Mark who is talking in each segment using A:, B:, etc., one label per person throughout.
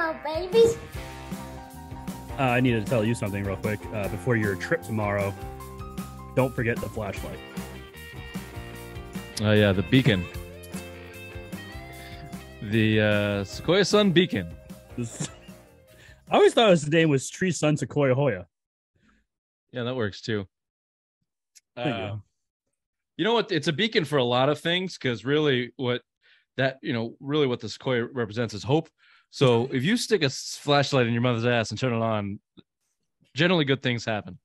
A: babies.
B: I needed to tell you something real quick. Before your trip tomorrow, don't forget the flashlight.
C: Oh, yeah, the beacon. The Sequoia Sun Beacon.
B: I always thought his name was Tree Sun Sequoia Hoya.
C: Yeah, that works too.
B: Thank you.
C: You know what? It's a beacon for a lot of things, because really what the sequoia represents is hope. So if you stick a flashlight in your mother's ass and turn it on, generally good things happen.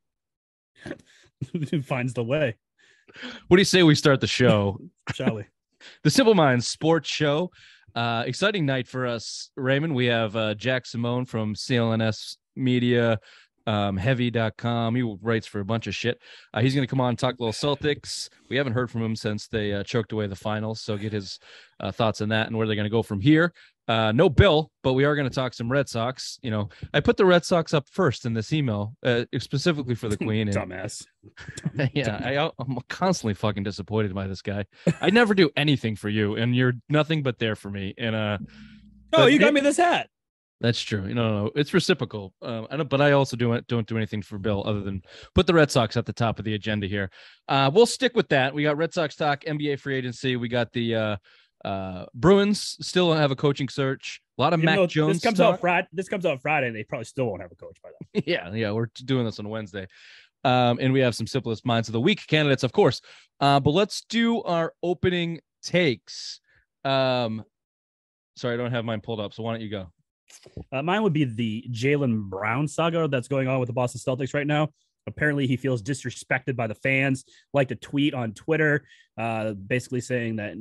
B: It finds the way.
C: What do you say we start the show?
B: Shall we?
C: The Simple Minds Sports Show. Exciting night for us, Raymond. We have Jack Simone from CLNS Media, heavy.com. He writes for a bunch of shit. He's going to come on and talk a little Celtics. We haven't heard from him since they choked away the finals, so get his thoughts on that and where they're going to go from here. No Bill, but we are going to talk some Red Sox. You know, I put the Red Sox up first in this email, specifically for the Queen. And,
B: Dumbass.
C: Yeah, I'm constantly fucking disappointed by this guy. I never do anything for you, and you're nothing but there for me. And
B: you got me this hat.
C: That's true. No, it's reciprocal. But I also don't do anything for Bill other than put the Red Sox at the top of the agenda here. We'll stick with that. We got Red Sox talk, NBA free agency. We got the Bruins still have a coaching search. A lot of Mac Jones.
B: This comes out Friday, and they probably still won't have a coach by then.
C: Yeah, we're doing this on Wednesday. And we have some simplest minds of the week candidates, of course. But let's do our opening takes. Sorry, I don't have mine pulled up, so why don't you go?
B: Mine would be the Jaylen Brown saga that's going on with the Boston Celtics right now. Apparently, he feels disrespected by the fans. Like to tweet on Twitter, basically saying that,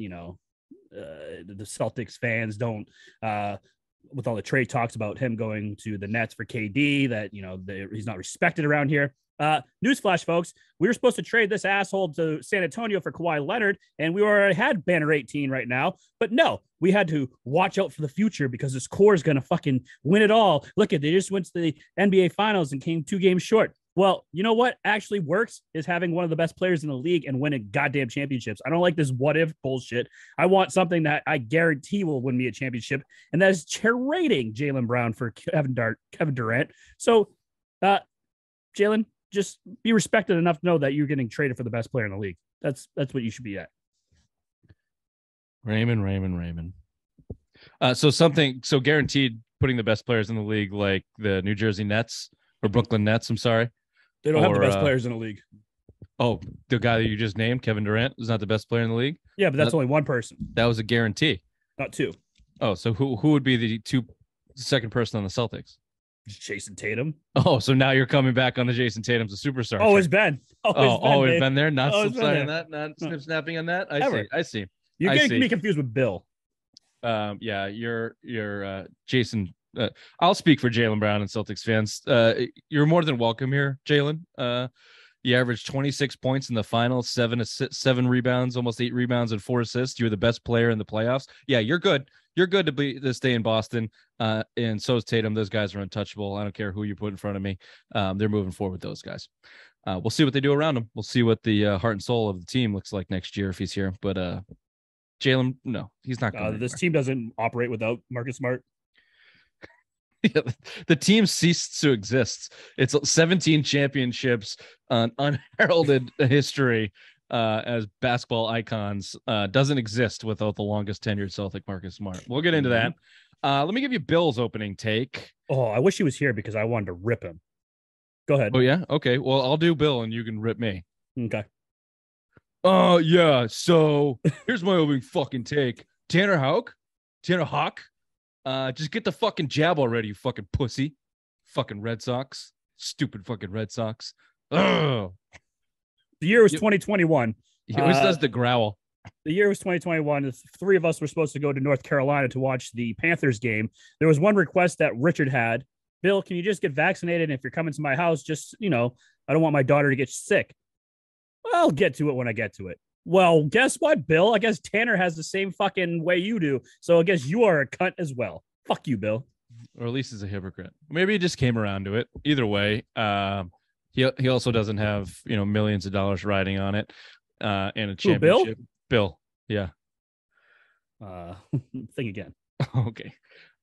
B: the Celtics fans don't, with all the trade talks about him going to the Nets for KD, that, he's not respected around here. Newsflash, folks, we were supposed to trade this asshole to San Antonio for Kawhi Leonard, and we already had Banner 18 right now. But no, we had to watch out for the future because this core is going to fucking win it all. Look at, they just went to the NBA Finals and came 2 games short. Well, you know what actually works is having one of the best players in the league and winning goddamn championships. I don't like this what if bullshit. I want something that I guarantee will win me a championship, and that is trading Jaylen Brown for Kevin Durant. So, Jaylen, just be respected enough to know that you're getting traded for the best player in the league. That's what you should be at.
C: Raymond. So guaranteed putting the best players in the league, like the New Jersey Nets or Brooklyn Nets. I'm sorry.
B: They don't have the best players in the league.
C: Oh, the guy that you just named, Kevin Durant, is not the best player in the league?
B: Yeah, but that's only one person.
C: That was a guarantee.
B: Not 2.
C: Oh, so who would be the second person on the Celtics?
B: Jason Tatum.
C: Oh, so now you're coming back on the Jason Tatum's a superstar.
B: Always been.
C: Always been there. Not slip-sliding on that. Not snip-snapping on that. I see.
B: You're getting me confused with Bill.
C: Yeah, you're Jason. I'll speak for Jaylen Brown and Celtics fans. You're more than welcome here, Jaylen. You averaged 26 points in the final, 7 rebounds, almost 8 rebounds and 4 assists. You're the best player in the playoffs. Yeah, you're good. You're good to stay in Boston. And so is Tatum. Those guys are untouchable. I don't care who you put in front of me. They're moving forward with those guys. We'll see what they do around him. We'll see what the heart and soul of the team looks like next year if he's here. But Jaylen, no, he's not going.
B: This team doesn't operate without Marcus Smart.
C: The team ceased to exist. It's 17 championships, unheralded history as basketball icons. Doesn't exist without the longest tenured Celtic, Marcus Smart. We'll get into that. Let me give you Bill's opening take.
B: Oh, I wish he was here because I wanted to rip him. Go ahead.
C: Oh, yeah? Okay. Well, I'll do Bill and you can rip me.
B: Okay.
C: Yeah. So here's my opening fucking take. Tanner Houck. Just get the fucking jab already, you fucking pussy. Fucking Red Sox. Stupid fucking Red Sox. Ugh.
B: The year was 2021.
C: He always does the growl.
B: The year was 2021. The 3 of us were supposed to go to North Carolina to watch the Panthers game. There was one request that Richard had. Bill, can you just get vaccinated? And if you're coming to my house, just, I don't want my daughter to get sick. Well, I'll get to it when I get to it. Well, guess what, Bill? I guess Tanner has the same fucking way you do. So I guess you are a cunt as well. Fuck you, Bill.
C: Or at least he's a hypocrite. Maybe he just came around to it. Either way, he also doesn't have, millions of dollars riding on it and a championship.
B: Bill?
C: Yeah.
B: Think again.
C: Okay.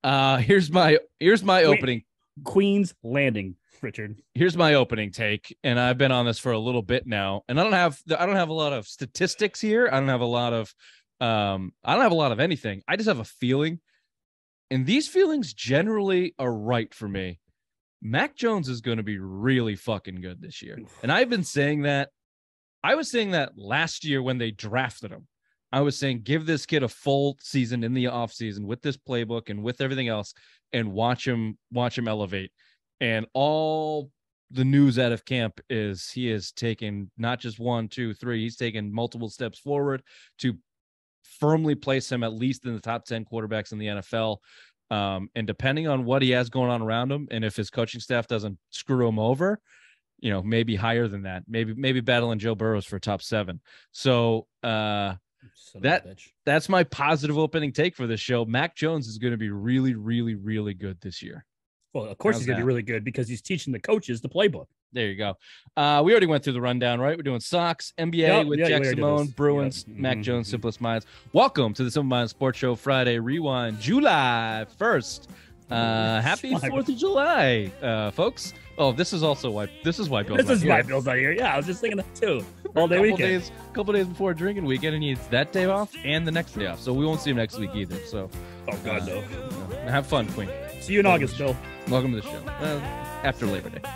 C: Here's my opening.
B: Queen's Landing, Richard.
C: Here's my opening take, and I've been on this for a little bit now, and I don't have a lot of statistics here. I don't have a lot of anything. I just have a feeling, and these feelings generally are right for me. Mac Jones is going to be really fucking good this year. And I've been saying that. I was saying that last year when they drafted him. I was saying, give this kid a full season in the offseason with this playbook and with everything else, and watch him elevate. And all the news out of camp is he is taking not just 1, 2, 3, he's taken multiple steps forward to firmly place him at least in the top 10 quarterbacks in the NFL. And depending on what he has going on around him, and if his coaching staff doesn't screw him over, maybe higher than that, maybe battling Joe Burrows for top 7. So that's my positive opening take for this show. Mac Jones is going to be really, really, really good this year.
B: Well, of course he's going to be really good because he's teaching the coaches the playbook.
C: There you go. We already went through the rundown, right? We're doing Sox, NBA with Jack Simone, Bruins, Mac Jones, Simplest Minds. Welcome to the Simple Minds Sports Show Friday Rewind, July 1st. Happy 4th of July, folks. Oh, this is why Bill's
B: not here. Yeah, I was just thinking that too. All day weekend.
C: Couple days before drinking weekend, and he needs that day off and the next day off. So we won't see him next week either. So,
B: oh God, no.
C: Have fun, Queen.
B: See you in August, Bill.
C: Welcome to the show. After Labor Day.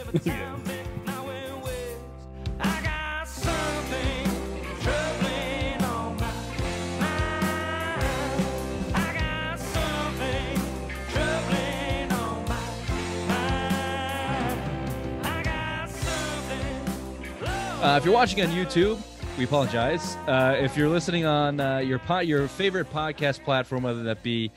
C: If you're watching on YouTube, we apologize. If you're listening on your favorite podcast platform, whether that be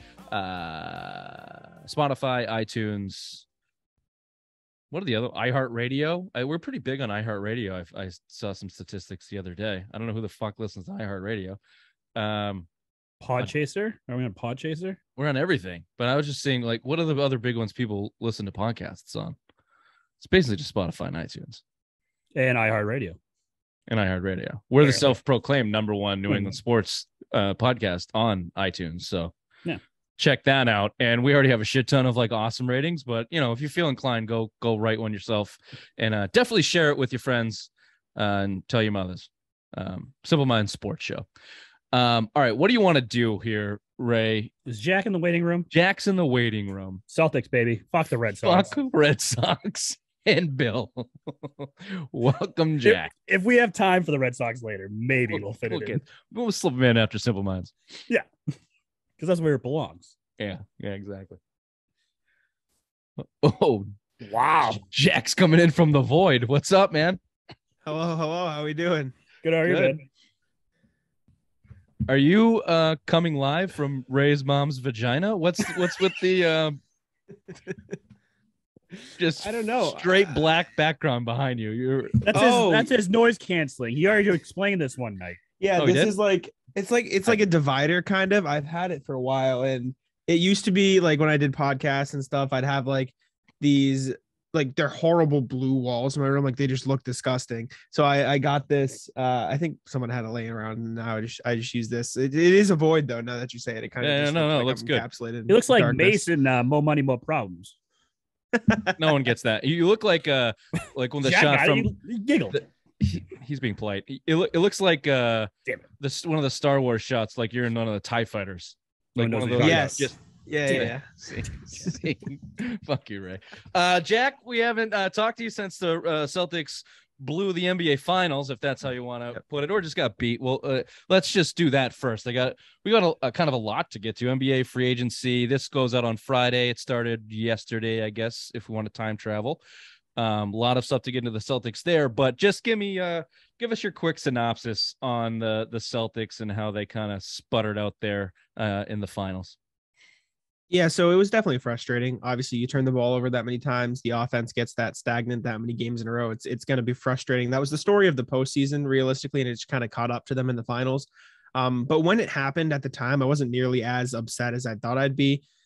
C: Spotify, iTunes, what are the other? iHeartRadio. We're pretty big on iHeartRadio. I saw some statistics the other day. I don't know who the fuck listens to iHeartRadio.
B: Podchaser? Are we on Podchaser?
C: We're on everything. But I was just saying, like, what are the other big ones people listen to podcasts on? It's basically just Spotify and iTunes.
B: And iHeartRadio.
C: We're the self-proclaimed number one New England sports podcast on iTunes. So
B: yeah,
C: check that out. And we already have a shit ton of like awesome ratings. But if you feel inclined, go write one yourself, and definitely share it with your friends and tell your mothers. Simple Minds Sports Show. All right, what do you want to do here, Ray?
B: Is Jack in the waiting room?
C: Jack's in the waiting room.
B: Celtics, baby. Fuck the Red Sox.
C: Fuck Red Sox. And Bill. Welcome, Jack.
B: If we have time for the Red Sox later, maybe we'll fit it in.
C: We'll slip them in after Simple Minds.
B: Yeah, because that's where it belongs.
C: Yeah, exactly. Oh,
B: wow.
C: Jack's coming in from the void. What's up, man?
A: Hello. How we doing?
B: Good. How are you, man?
C: Are you coming live from Ray's mom's vagina? What's with the just
A: I don't know,
C: straight black background behind you?
B: That's his noise canceling. He already explained this one night.
A: Yeah, this is like it's like a divider kind of. I've had it for a while, and it used to be like when I did podcasts and stuff, I'd have like these like they're horrible blue walls in my room, like they just look disgusting. So I got this. I think someone had it laying around, and now I just use this. It is a void though. Now that you say it, it kind of
C: it looks good.
A: Encapsulated.
B: It looks like darkness. Mason. More money, more problems.
C: No one gets that. You look like when the shot from
B: he giggled.
C: He's being polite. It looks like one of the Star Wars shots, like you're in one of the TIE fighters. Like one of those.
A: Yes. Yeah.
C: See. Fuck you, Ray. Jack, we haven't talked to you since the Celtics blew the NBA Finals, if that's how you want to put it, or just got beat. Well, let's just do that first. We got a kind of a lot to get to. NBA free agency. This goes out on Friday. It started yesterday, I guess, if we want to time travel. A lot of stuff to get into the Celtics there, but just give us your quick synopsis on the Celtics and how they kind of sputtered out there in the finals.
A: Yeah, so it was definitely frustrating. Obviously, you turn the ball over that many times, the offense gets that stagnant that many games in a row. It's going to be frustrating. That was the story of the postseason, realistically, and it just kind of caught up to them in the finals. But when it happened at the time, I wasn't nearly as upset as I thought I'd be.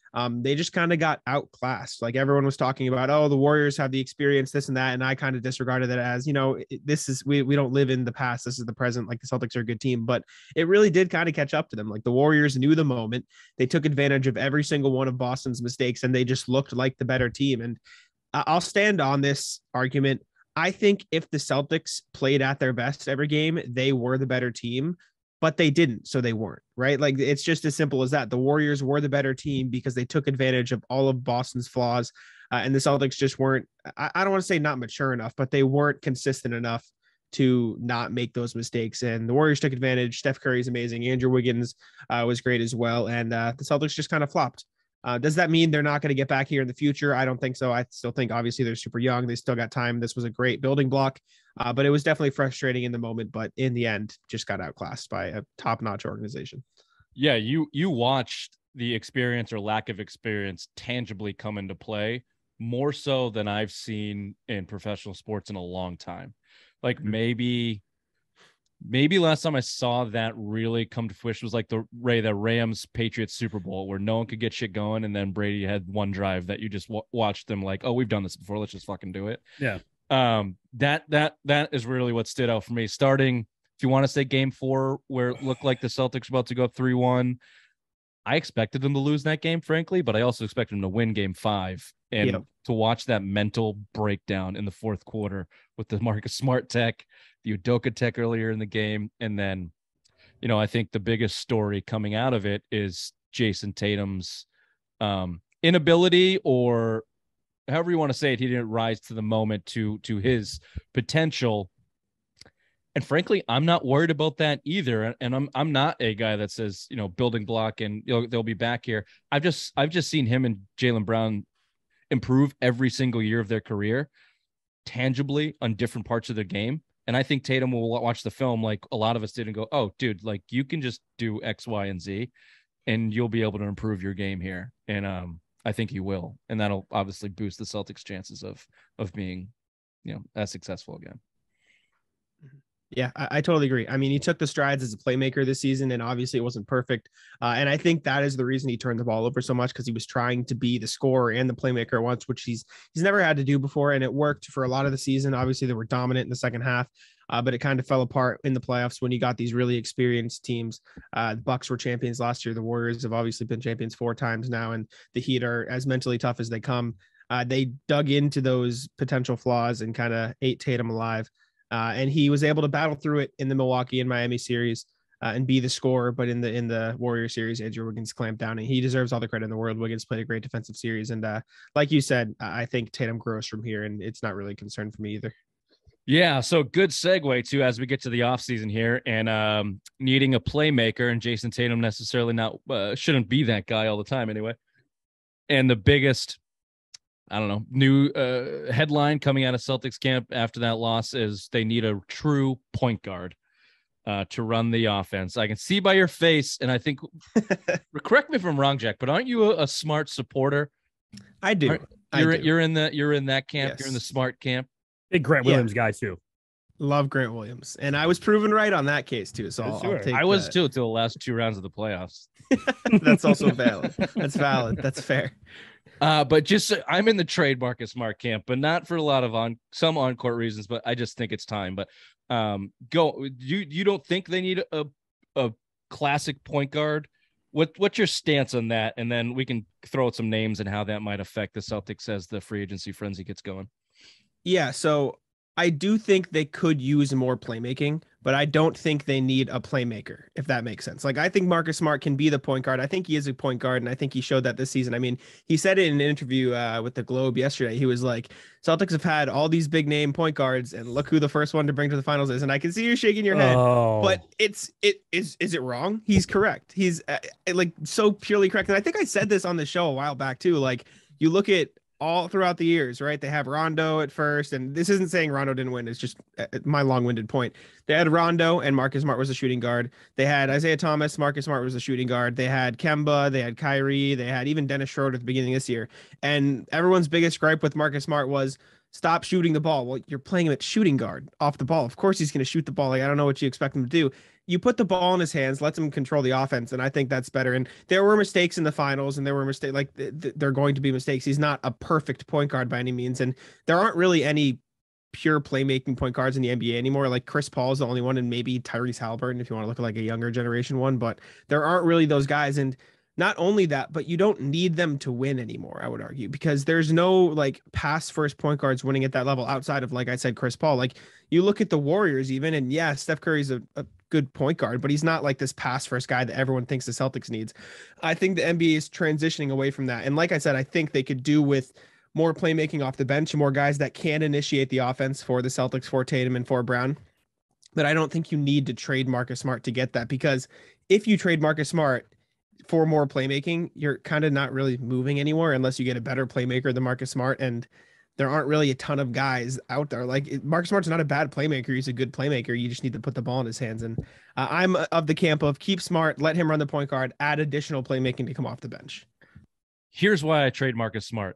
A: They just kind of got outclassed. Like everyone was talking about, oh, the Warriors have the experience, this and that. And I kind of disregarded it as, this is, we don't live in the past. This is the present. Like the Celtics are a good team, but it really did kind of catch up to them. Like the Warriors knew the moment. They took advantage of every single one of Boston's mistakes and they just looked like the better team. And I'll stand on this argument. I think if the Celtics played at their best every game, they were the better team, but they didn't. So they weren't, right? Like it's just as simple as that. The Warriors were the better team because they took advantage of all of Boston's flaws. And the Celtics just weren't, I don't want to say not mature enough, but they weren't consistent enough to not make those mistakes. And the Warriors took advantage. Steph Curry's amazing. Andrew Wiggins was great as well. And the Celtics just kind of flopped. Does that mean they're not going to get back here in the future? I don't think so. I still think obviously they're super young. They still got time. This was a great building block, but it was definitely frustrating in the moment. But in the end, just got outclassed by a top-notch organization.
C: Yeah, you watched the experience or lack of experience tangibly come into play more so than I've seen in professional sports in a long time. Like maybe last time I saw that really come to fruition was like the Rams Patriots Super Bowl where no one could get shit going. And then Brady had one drive that you just watched them like, oh, we've done this before. Let's just fucking do it.
B: Yeah.
C: That is really what stood out for me. Starting, if you want to say game 4, where it looked like the Celtics were about to go up 3-1, I expected them to lose that game, frankly, but I also expected them to win game 5 and to watch that mental breakdown in the fourth quarter with the Marcus Smart tech, the Udoka tech earlier in the game. And then, I think the biggest story coming out of it is Jason Tatum's inability, or however you want to say it, he didn't rise to the moment to his potential. And frankly, I'm not worried about that either. And I'm not a guy that says, building block and they'll be back here. I've just seen him and Jaylen Brown improve every single year of their career tangibly on different parts of their game. And I think Tatum will watch the film like a lot of us did and go, oh, dude, like you can just do X, Y, and Z and you'll be able to improve your game here. And I think he will. And that'll obviously boost the Celtics' chances of being, as successful again.
A: Yeah, I totally agree. I mean, he took the strides as a playmaker this season, and obviously it wasn't perfect. And I think that is the reason he turned the ball over so much, because he was trying to be the scorer and the playmaker at once, which he's never had to do before. And it worked for a lot of the season. Obviously, they were dominant in the second half, but it kind of fell apart in the playoffs when you got these really experienced teams. The Bucks were champions last year. The Warriors have obviously been champions 4 times now, and the Heat are as mentally tough as they come. They dug into those potential flaws and kind of ate Tatum alive. And he was able to battle through it in the Milwaukee and Miami series and be the scorer. But in the Warrior series, Andrew Wiggins clamped down, and he deserves all the credit in the world. Wiggins played a great defensive series. And like you said, I think Tatum grows from here, and it's not really a concern for me either.
C: Yeah, so good segue too as we get to the offseason here and needing a playmaker, and Jason Tatum necessarily not shouldn't be that guy all the time anyway. And the biggest new headline coming out of Celtics camp after that loss is they need a true point guard to run the offense. I can see by your face, and I think, correct me if I'm wrong, Jack, but aren't you a Smart supporter?
A: I do.
C: You're in that camp.
A: Yes.
C: You're in the Smart camp.
B: Big Grant Williams guy too.
A: Love Grant Williams, and I was proven right on that case too. So I'll take
C: I was too till the last 2 rounds of the playoffs.
A: That's also valid. That's valid. That's fair.
C: But just I'm in the trade Marcus Smart camp, but not for a lot of some on-court reasons. But I just think it's time. But you don't think they need a classic point guard? What's your stance on that? And then we can throw out some names and how that might affect the Celtics as the free agency frenzy gets going.
A: Yeah, so I do think they could use more playmaking, but I don't think they need a playmaker, if that makes sense. Like, I think Marcus Smart can be the point guard. I think he is a point guard, and I think he showed that this season. I mean, he said it in an interview with the Globe yesterday. He was like, Celtics have had all these big name point guards, and look who the first one to bring to the finals is. And I can see you shaking your head, but is it wrong? He's correct. He's like so purely correct. And I think I said this on the show a while back too. Like, you look at all throughout the years, right? They have Rondo at first, and this isn't saying Rondo didn't win. It's just my long-winded point. They had Rondo, and Marcus Smart was a shooting guard. They had Isaiah Thomas, Marcus Smart was a shooting guard. They had Kemba, they had Kyrie, they had even Dennis Schroeder at the beginning of this year. And everyone's biggest gripe with Marcus Smart was stop shooting the ball. Well, you're playing him at shooting guard off the ball. Of course he's going to shoot the ball. Like, I don't know what you expect him to do. you put the ball in his hands, lets him control the offense, and I think that's better. And there were mistakes in the finals, and there were mistakes like they're going to be mistakes. He's not a perfect point guard by any means, and there aren't really any pure playmaking point guards in the NBA anymore. Like Chris Paul is the only one, and maybe Tyrese Halliburton if you want to look at like a younger generation one, but there aren't really those guys. And not only that, but you don't need them to win anymore, I would argue, because there's no like pass first point guards winning at that level outside of, like I said, Chris Paul. Like you look at the Warriors even, and yeah, Steph Curry's a good point guard, but he's not like this pass first guy that everyone thinks the Celtics needs. I think the NBA is transitioning away from that. And like I said, I think they could do with more playmaking off the bench, more guys that can initiate the offense for the Celtics, for Tatum and for Brown. But I don't think you need to trade Marcus Smart to get that, because if you trade Marcus Smart for more playmaking, you're kind of not really moving anywhere unless you get a better playmaker than Marcus Smart. And there aren't really a ton of guys out there. Like Marcus Smart's not a bad playmaker. He's a good playmaker. You just need to put the ball in his hands. And I'm of the camp of keep Smart, let him run the point guard, add additional playmaking to come off the bench.
C: Here's why I trade Marcus Smart.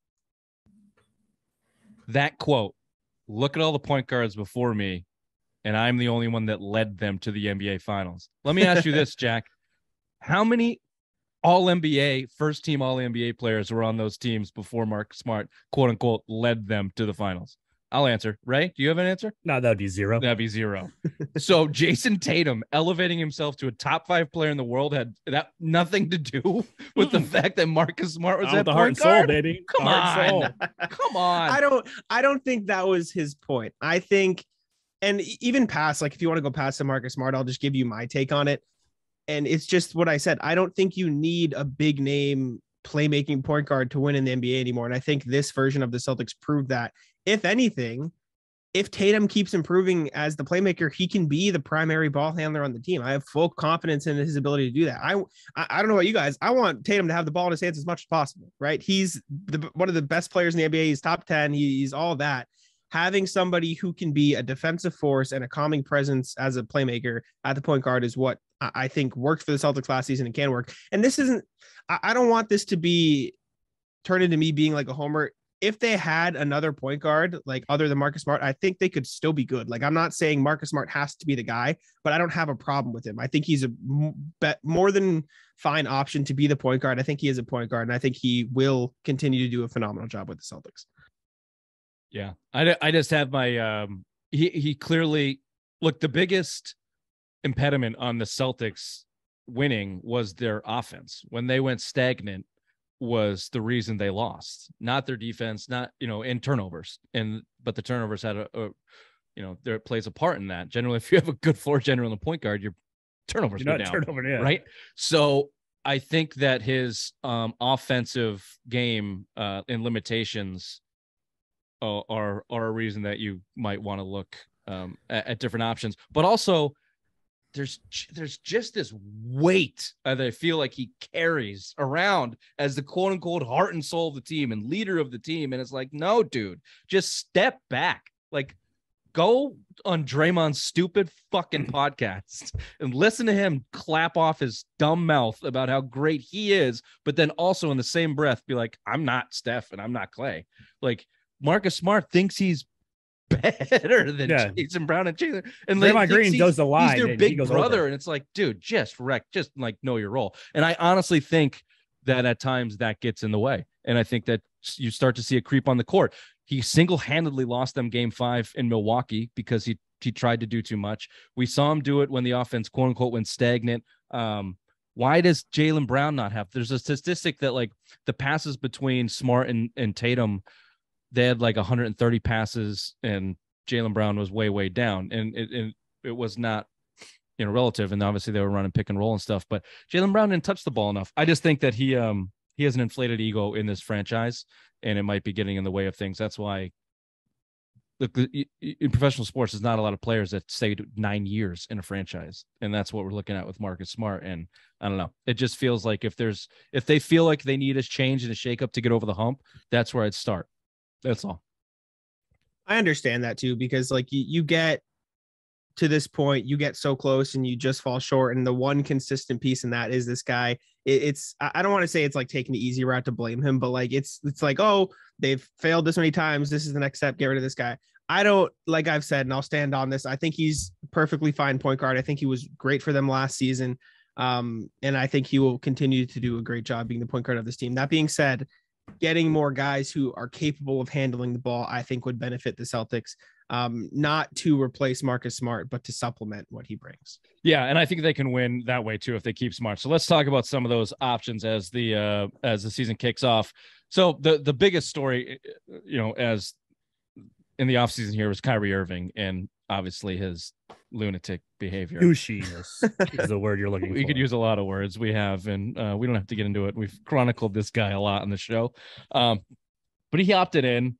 C: That quote, look at all the point guards before me, and I'm the only one that led them to the NBA Finals. Let me ask you this, Jack. How many all-NBA, first-team all-NBA players were on those teams before Marcus Smart, quote-unquote, led them to the finals? I'll answer. Ray, do you have an answer?
B: No, that'd be zero.
C: That'd be zero. So Jason Tatum elevating himself to a top 5 player in the world had that nothing to do with the fact that Marcus Smart was at
B: the
C: point
B: heart and
C: guard?
B: soul, baby.
C: Come on. Come on.
A: I don't think that was his point. I think, and even past, like if you want to go past to Marcus Smart, I'll just give you my take on it. And it's just what I said. I don't think you need a big name playmaking point guard to win in the NBA anymore. And I think this version of the Celtics proved that. If anything, if Tatum keeps improving as the playmaker, he can be the primary ball handler on the team. I have full confidence in his ability to do that. I don't know about you guys. I want Tatum to have the ball in his hands as much as possible, right? He's one of the best players in the NBA. He's top 10. He's all that. Having somebody who can be a defensive force and a calming presence as a playmaker at the point guard is what I think worked for the Celtics last season and can work. And this isn't, I don't want this to be turned into me being like a homer. If they had another point guard, like other than Marcus Smart, I think they could still be good. Like I'm not saying Marcus Smart has to be the guy, but I don't have a problem with him. I think he's a more than fine option to be the point guard. I think he is a point guard, and I think he will continue to do a phenomenal job with the Celtics.
C: Yeah, I just have my he clearly, look, the biggest impediment on the Celtics winning was their offense. When they went stagnant was the reason they lost, not their defense, not, in turnovers. But the turnovers had there plays a part in that. Generally, if you have a good floor general and point guard, your turnovers go down, right? So I think that his offensive game and limitations are a reason that you might want to look at different options. But also, there's just this weight that I feel like he carries around as the quote unquote heart and soul of the team and leader of the team. And it's like, no, dude, just step back. Like, go on Draymond's stupid fucking podcast and listen to him clap off his dumb mouth about how great he is. But then also in the same breath, be like, I'm not Steph and I'm not Clay. Like, Marcus Smart thinks he's better than Jason Brown and Jaylen. And
B: Draymond Green goes the line.
C: He's their big brother. And it's like, dude, just know your role. And I honestly think that at times that gets in the way. And I think that you start to see a creep on the court. He single-handedly lost them game 5 in Milwaukee because he tried to do too much. We saw him do it when the offense, quote unquote, went stagnant. Why does Jaylen Brown not have? There's a statistic that like the passes between Smart and Tatum, they had like 130 passes and Jaylen Brown was way down. And it was not, relative. And obviously they were running pick and roll and stuff, but Jaylen Brown didn't touch the ball enough. I just think that he has an inflated ego in this franchise and it might be getting in the way of things. That's why look, in professional sports, there's not a lot of players that stay 9 years in a franchise. And that's what we're looking at with Marcus Smart. And I don't know, it just feels like if they feel like they need a change and a shakeup to get over the hump, that's where I'd start. That's all.
A: I understand that too, because like you get to this point, you get so close and you just fall short. And the one consistent piece in that is this guy. I don't want to say it's like taking the easy route to blame him, but like it's like, oh, they've failed this many times. This is the next step. Get rid of this guy. I don't, like I've said, and I'll stand on this, I think he's perfectly fine point guard. I think he was great for them last season. And I think he will continue to do a great job being the point guard of this team. That being said, getting more guys who are capable of handling the ball, I think would benefit the Celtics, not to replace Marcus Smart, but to supplement what he brings.
C: Yeah, and I think they can win that way too if they keep Smart. So let's talk about some of those options as the season kicks off. So the biggest story, as in the offseason here was Kyrie Irving and obviously his lunatic behavior.
B: Douchiness is the word you're looking for.
C: We could use a lot of words. We have, and we don't have to get into it. We've chronicled this guy a lot on the show. But he opted in.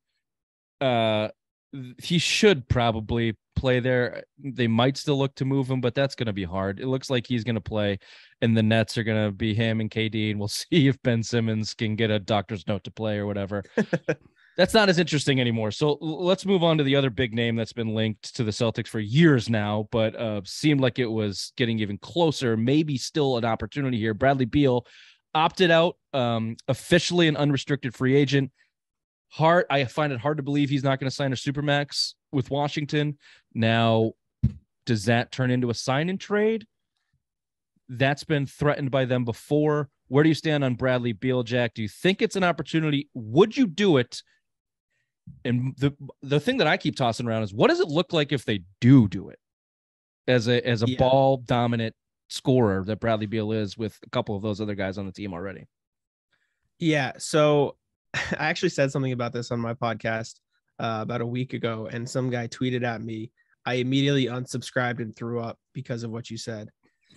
C: He should probably play there. They might still look to move him, but that's going to be hard. It looks like he's going to play, and the Nets are going to be him and KD, and we'll see if Ben Simmons can get a doctor's note to play or whatever. That's not as interesting anymore. So let's move on to the other big name that's been linked to the Celtics for years now, but seemed like it was getting even closer. Maybe still an opportunity here. Bradley Beal opted out, officially an unrestricted free agent. I find it hard to believe he's not going to sign a supermax with Washington. Now, does that turn into a sign and trade? That's been threatened by them before. Where do you stand on Bradley Beal, Jack? Do you think it's an opportunity? Would you do it? And the thing that I keep tossing around is, what does it look like if they do it as a ball dominant scorer that Bradley Beal is with a couple of those other guys on the team already?
A: Yeah. So I actually said something about this on my podcast about a week ago, and some guy tweeted at me. I immediately unsubscribed and threw up because of what you said.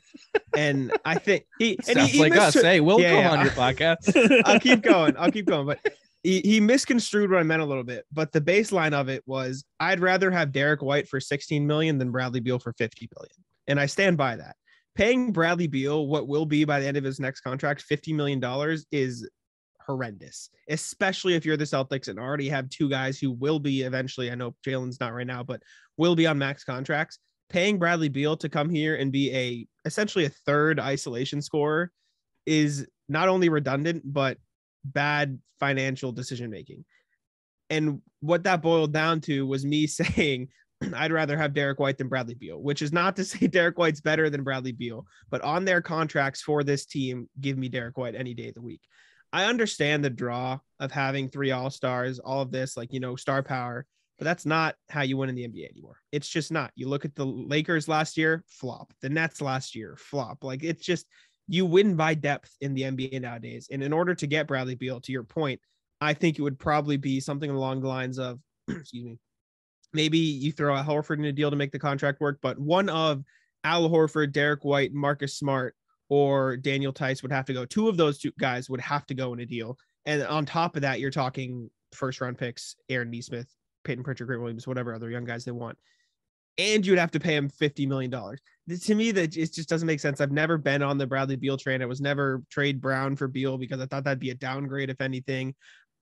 A: And I think he
C: like us. Hey, we'll come on your podcast.
A: I'll keep going. But he misconstrued what I meant a little bit. But the baseline of it was, I'd rather have Derek White for $16 million than Bradley Beal for $50 million. And I stand by that. Paying Bradley Beal what will be by the end of his next contract, $50 million, is horrendous, especially if you're the Celtics and already have two guys who will be eventually, I know Jaylen's not right now, but will be on max contracts. Paying Bradley Beal to come here and be essentially a third isolation scorer is not only redundant, but bad financial decision making. And what that boiled down to was me saying, I'd rather have Derek White than Bradley Beal, which is not to say Derek White's better than Bradley Beal, but on their contracts for this team, give me Derek White any day of the week. I understand the draw of having three all-stars, all of this, star power, but that's not how you win in the NBA anymore. It's just not. You look at the Lakers last year, flop. The Nets last year, flop. Like, it's just, you win by depth in the NBA nowadays. And in order to get Bradley Beal, to your point, I think it would probably be something along the lines of, excuse me, maybe you throw Al Horford in a deal to make the contract work, but one of Al Horford, Derek White, Marcus Smart, or Daniel Tice would have to go. Two of those two guys would have to go in a deal. And on top of that, you're talking first round picks, Aaron Nesmith, Peyton Pritchard, Grant Williams, whatever other young guys they want. And you'd have to pay him $50 million. To me, that it just doesn't make sense. I've never been on the Bradley Beal train. I was never trade Brown for Beal because I thought that'd be a downgrade, if anything.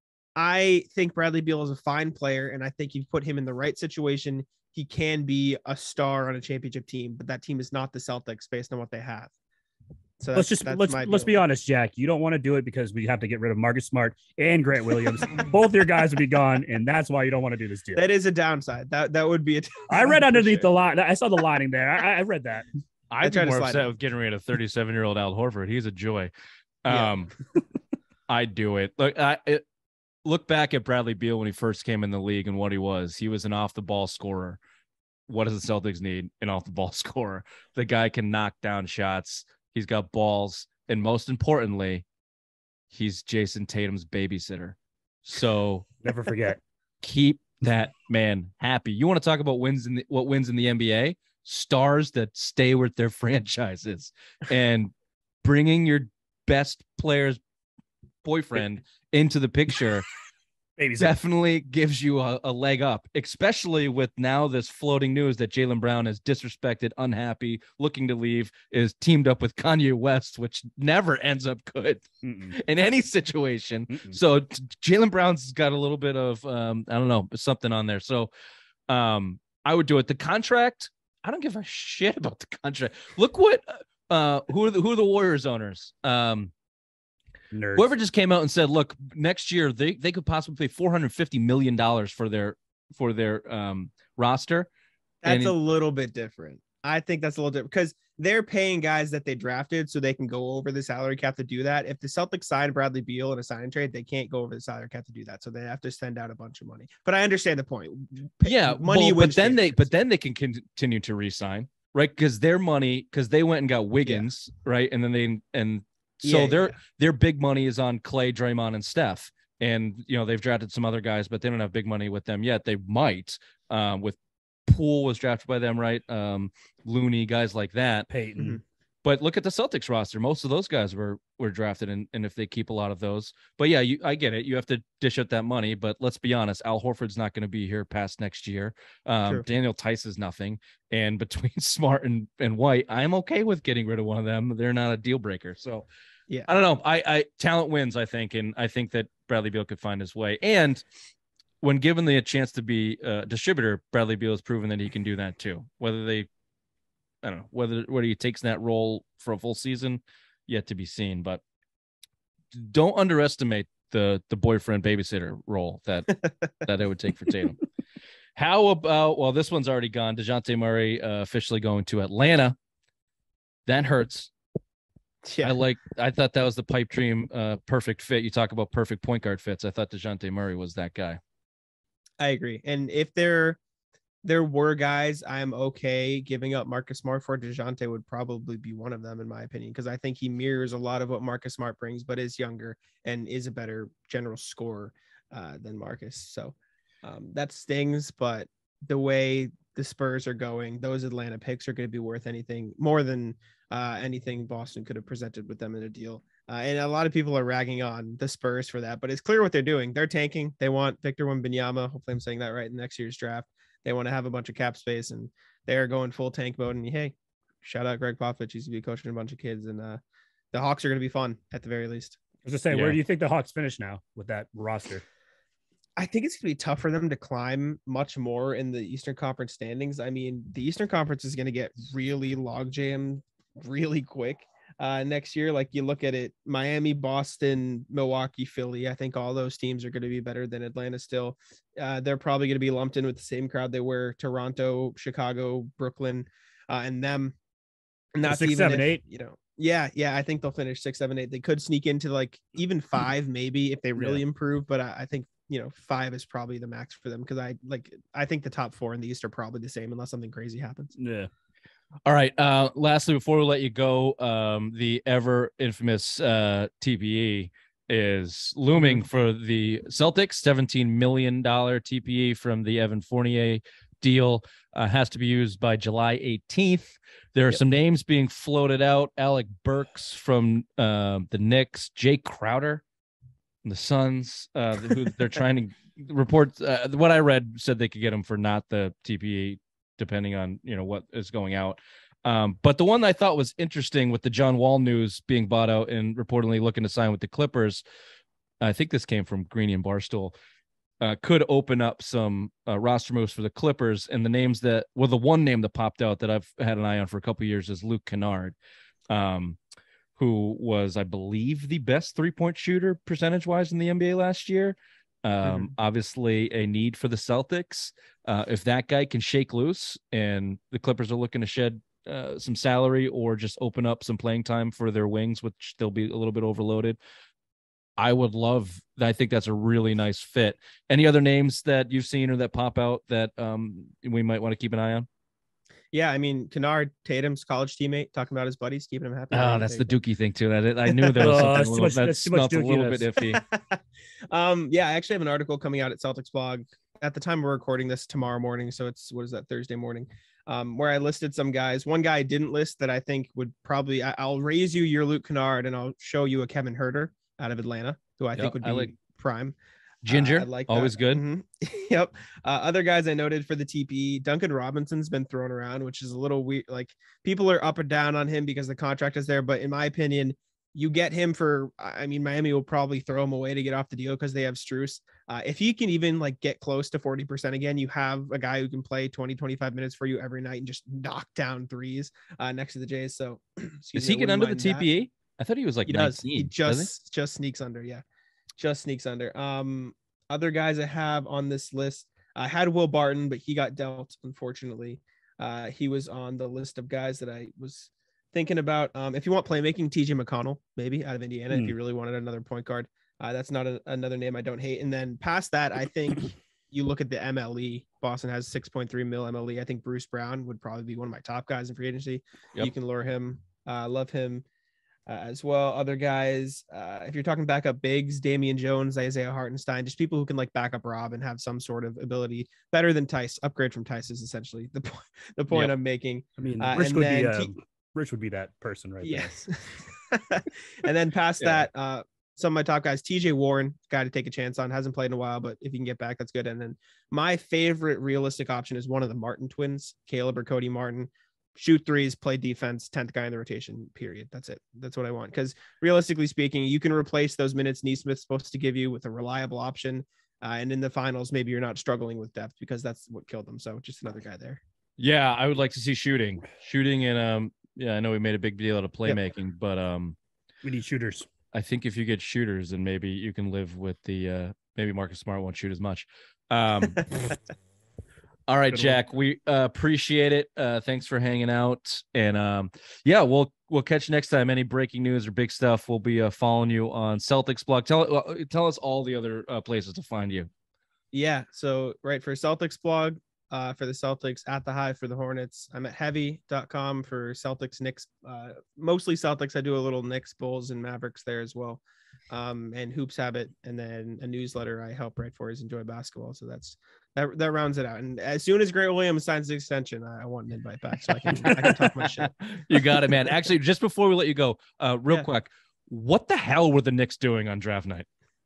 A: I think Bradley Beal is a fine player, and I think you put him in the right situation, he can be a star on a championship team, but that team is not the Celtics based on what they have. So
B: let's be honest, Jack. You don't want to do it because we have to get rid of Marcus Smart and Grant Williams. Both your guys would be gone, and that's why you don't want to do this deal.
A: That is a downside. That would be a downside.
B: I read underneath the line. I saw the lining there. I read that.
C: I'd be more upset with getting rid of 37-year-old Al Horford. He's a joy. I'd do it. Look back at Bradley Beal when he first came in the league and what he was. He was an off-the-ball scorer. What does the Celtics need? An off-the-ball scorer. The guy can knock down shots. He's got balls. And most importantly, he's Jason Tatum's babysitter. So
B: never forget.
C: Keep that man happy. You want to talk about what wins in the NBA? Stars that stay with their franchises. And bringing your best player's boyfriend into the picture definitely gives you a leg up, especially with now this floating news that Jaylen Brown is disrespected, unhappy, looking to leave, is teamed up with Kanye West, which never ends up good in any situation. So Jaylen Brown's got a little bit of, I don't know, something on there. So I would do it. The contract, I don't give a shit about the contract. Look what who are the Warriors owners?
B: Nerds.
C: Whoever just came out and said, look, next year they could possibly pay $450 million for their roster.
A: That's a little bit different. I think that's a little different because they're paying guys that they drafted so they can go over the salary cap to do that. If the Celtics sign Bradley Beal in a sign and trade, they can't go over the salary cap to do that. So they have to send out a bunch of money. But I understand the point.
C: Yeah,
A: money.
C: But then they can continue to re-sign, right? Because their money, because they went and got Wiggins, right? And then their big money is on Clay, Draymond, and Steph. And they've drafted some other guys, but they don't have big money with them yet. They might with Poole was drafted by them, right? Looney, guys like that.
B: Peyton.
A: Mm-hmm.
C: But look at the Celtics roster. Most of those guys were drafted, and if they keep a lot of those. But yeah, I get it. You have to dish out that money. But let's be honest, Al Horford's not going to be here past next year. Daniel Tice is nothing. And between Smart and White, I'm okay with getting rid of one of them. They're not a deal breaker. So yeah, I don't know. I talent wins, I think, and I think that Bradley Beal could find his way. And when given the chance to be a distributor, Bradley Beal has proven that he can do that too. Whether he takes that role for a full season, yet to be seen. But don't underestimate the boyfriend babysitter role that it would take for Tatum. How about, well, this one's already gone. DeJounte Murray officially going to Atlanta. That hurts.
A: Yeah.
C: I thought that was the pipe dream perfect fit. You talk about perfect point guard fits. I thought DeJounte Murray was that guy.
A: I agree. And if there were guys I'm okay giving up Marcus Smart for, DeJounte would probably be one of them, in my opinion, because I think he mirrors a lot of what Marcus Smart brings, but is younger and is a better general scorer than Marcus. So that stings, but the way the Spurs are going, those Atlanta picks are going to be worth anything more than anything Boston could have presented with them in a deal. And a lot of people are ragging on the Spurs for that, but it's clear what they're doing. They're tanking. They want Victor Wembanyama. Hopefully I'm saying that right, in next year's draft. They want to have a bunch of cap space, and they're going full tank mode. And hey, shout out Greg Popovich. He's going to be coaching a bunch of kids, and the Hawks are going to be fun at the very least.
B: I was just saying, where do you think the Hawks finish now with that roster?
A: I think it's going to be tough for them to climb much more in the Eastern Conference standings. I mean, the Eastern Conference is going to get really log jammed really quick next year. Like, you look at it, Miami, Boston, Milwaukee, Philly, I think all those teams are going to be better than Atlanta still. They're probably going to be lumped in with the same crowd they were: Toronto, Chicago, Brooklyn, and them. And that's
B: 6, 7, 8.
A: Yeah, I think they'll finish 6, 7, 8. They could sneak into like even 5 maybe if they really improve, but I think 5 is probably the max for them, because I think the top 4 in the East are probably the same unless something crazy happens.
B: Yeah.
C: All right. Lastly, before we let you go, the ever infamous TPE is looming for the Celtics. $17 million TPE from the Evan Fournier deal has to be used by July 18th. There are some names being floated out: Alec Burks from the Knicks, Jay Crowder from the Suns, who they're trying to report. What I read said they could get him for not the TPE, depending on what is going out. But the one I thought was interesting with the John Wall news being bought out and reportedly looking to sign with the Clippers, I think this came from Greeny and Barstool, could open up some roster moves for the Clippers. And the one name that popped out that I've had an eye on for a couple of years is Luke Kennard, who was, I believe, the best 3-point shooter percentage-wise in the NBA last year. Obviously a need for the Celtics. If that guy can shake loose and the Clippers are looking to shed some salary or just open up some playing time for their wings, which they'll be a little bit overloaded, I would love that. I think that's a really nice fit. Any other names that you've seen or that pop out that we might want to keep an eye on?
A: Yeah, I mean, Kennard, Tatum's college teammate, talking about his buddies, keeping him happy.
C: Oh, that's the Dookie thing too. I knew there was something that smelled a little bit iffy.
A: Yeah, I actually have an article coming out at Celtics blog at the time we're recording this tomorrow morning. So it's, Thursday morning, where I listed some guys. One guy I didn't list that I think would probably, I'll raise you your Luke Kennard and I'll show you a Kevin Huerter out of Atlanta, who I think would be prime.
C: Ginger,
A: like
C: always good.
A: Mm-hmm. Yep. Other guys I noted for the TPE, Duncan Robinson's been thrown around, which is a little weird. Like, people are up and down on him because the contract is there. But in my opinion, you get him for, I mean, Miami will probably throw him away to get off the deal because they have Strus. If he can even like get close to 40% again, you have a guy who can play 20, 25 minutes for you every night and just knock down threes next to the Jays. So
C: Does he get under the TPE? I thought he was like
A: he
C: 19.
A: does. He just sneaks under. Yeah. Just sneaks under. Other guys I have on this list, I had Will Barton, but he got dealt, unfortunately. He was on the list of guys that I was thinking about. If you want playmaking, TJ McConnell, maybe out of Indiana, if you really wanted another point guard. That's not another name I don't hate. And then past that, I think you look at the MLE. Boston has 6.3 mil MLE. I think Bruce Brown would probably be one of my top guys in free agency. Yep. You can lure him. Love him as well. Other guys, if you're talking backup bigs, Damian Jones, Isaiah Hartenstein, just people who can like back up Rob and have some sort of ability better than Tice. Upgrade from Tice is essentially the point I'm making.
B: I mean, Rich would be that person right
A: there. And then past that, some of my top guys, TJ Warren, guy to take a chance on, hasn't played in a while, but if he can get back, that's good. And then my favorite realistic option is one of the Martin twins, Caleb or Cody Martin. Shoot threes, play defense, 10th guy in the rotation, period. That's it. That's what I want. Because realistically speaking, you can replace those minutes Neesmith's supposed to give you with a reliable option. And in the finals, maybe you're not struggling with depth because that's what killed them. So just another guy there.
C: Yeah, I would like to see shooting. And I know we made a big deal out of playmaking, but
B: we need shooters.
C: I think if you get shooters, then maybe you can live with the maybe Marcus Smart won't shoot as much. All right, Jack, we appreciate it. Thanks for hanging out. And we'll catch you next time. Any breaking news or big stuff, we'll be following you on Celtics blog. Tell us all the other places to find you.
A: Yeah. So for Celtics blog, for the Celtics, at the Hive for the Hornets. I'm at heavy.com for Celtics, Knicks, mostly Celtics. I do a little Knicks, Bulls, and Mavericks there as well. And Hoops Habit, and then a newsletter I help write for is Enjoy Basketball. So that rounds it out. And as soon as Grant Williams signs the extension, I want an invite back so I can talk my shit.
C: You got it, man. Actually, just before we let you go, real quick, what the hell were the Knicks doing on draft night?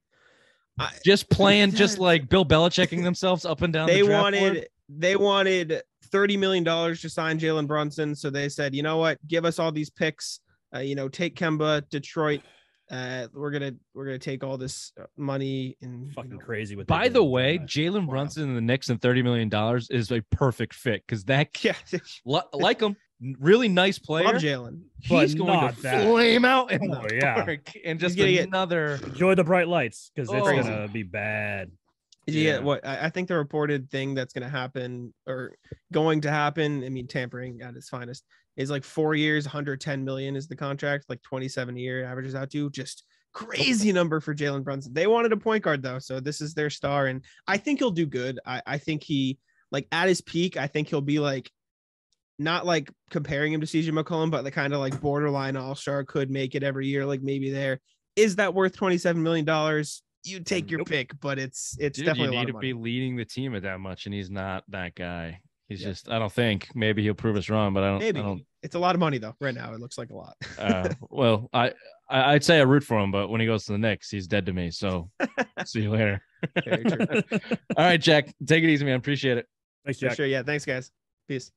C: Just playing, just like Bill Belichicking themselves up and down. They
A: wanted $30 million to sign Jaylen Brunson. So they said, you know what, give us all these picks, take Kemba, Detroit. We're gonna take all this money and
B: fucking crazy with.
C: By the way, Jaylen Brunson and the Knicks and $30 million is a perfect fit because like him, really nice player.
A: Love Jaylen.
C: He's going to flame out in and just another
B: enjoy the bright lights because it's gonna be bad.
A: Yeah, what I think the reported thing that's going to happen or going to happen, I mean, tampering at its finest, is like 4 years, 110 million is the contract, like 27 a year averages out to. Just crazy number for Jaylen Brunson. They wanted a point guard though, so this is their star, and I think he'll do good. I think he, like at his peak, I think he'll be like, not like comparing him to CJ McCollum, but the kind of like borderline all-star, could make it every year, like maybe there. Is that worth $27 million? You take your pick, but it's definitely
C: you
A: a lot
C: need
A: of
C: to
A: money.
C: Be leading the team at that much, and he's not that guy. He's just, I don't think. Maybe he'll prove us wrong, but I don't.
A: It's a lot of money though. Right now, it looks like a lot.
C: Well, I'd say I root for him, but when he goes to the Knicks, he's dead to me. So see you later.
A: Very true.
C: All right, Jack, take it easy, man. Appreciate it.
B: Thanks, Jack.
A: For sure. Yeah. Thanks, guys. Peace.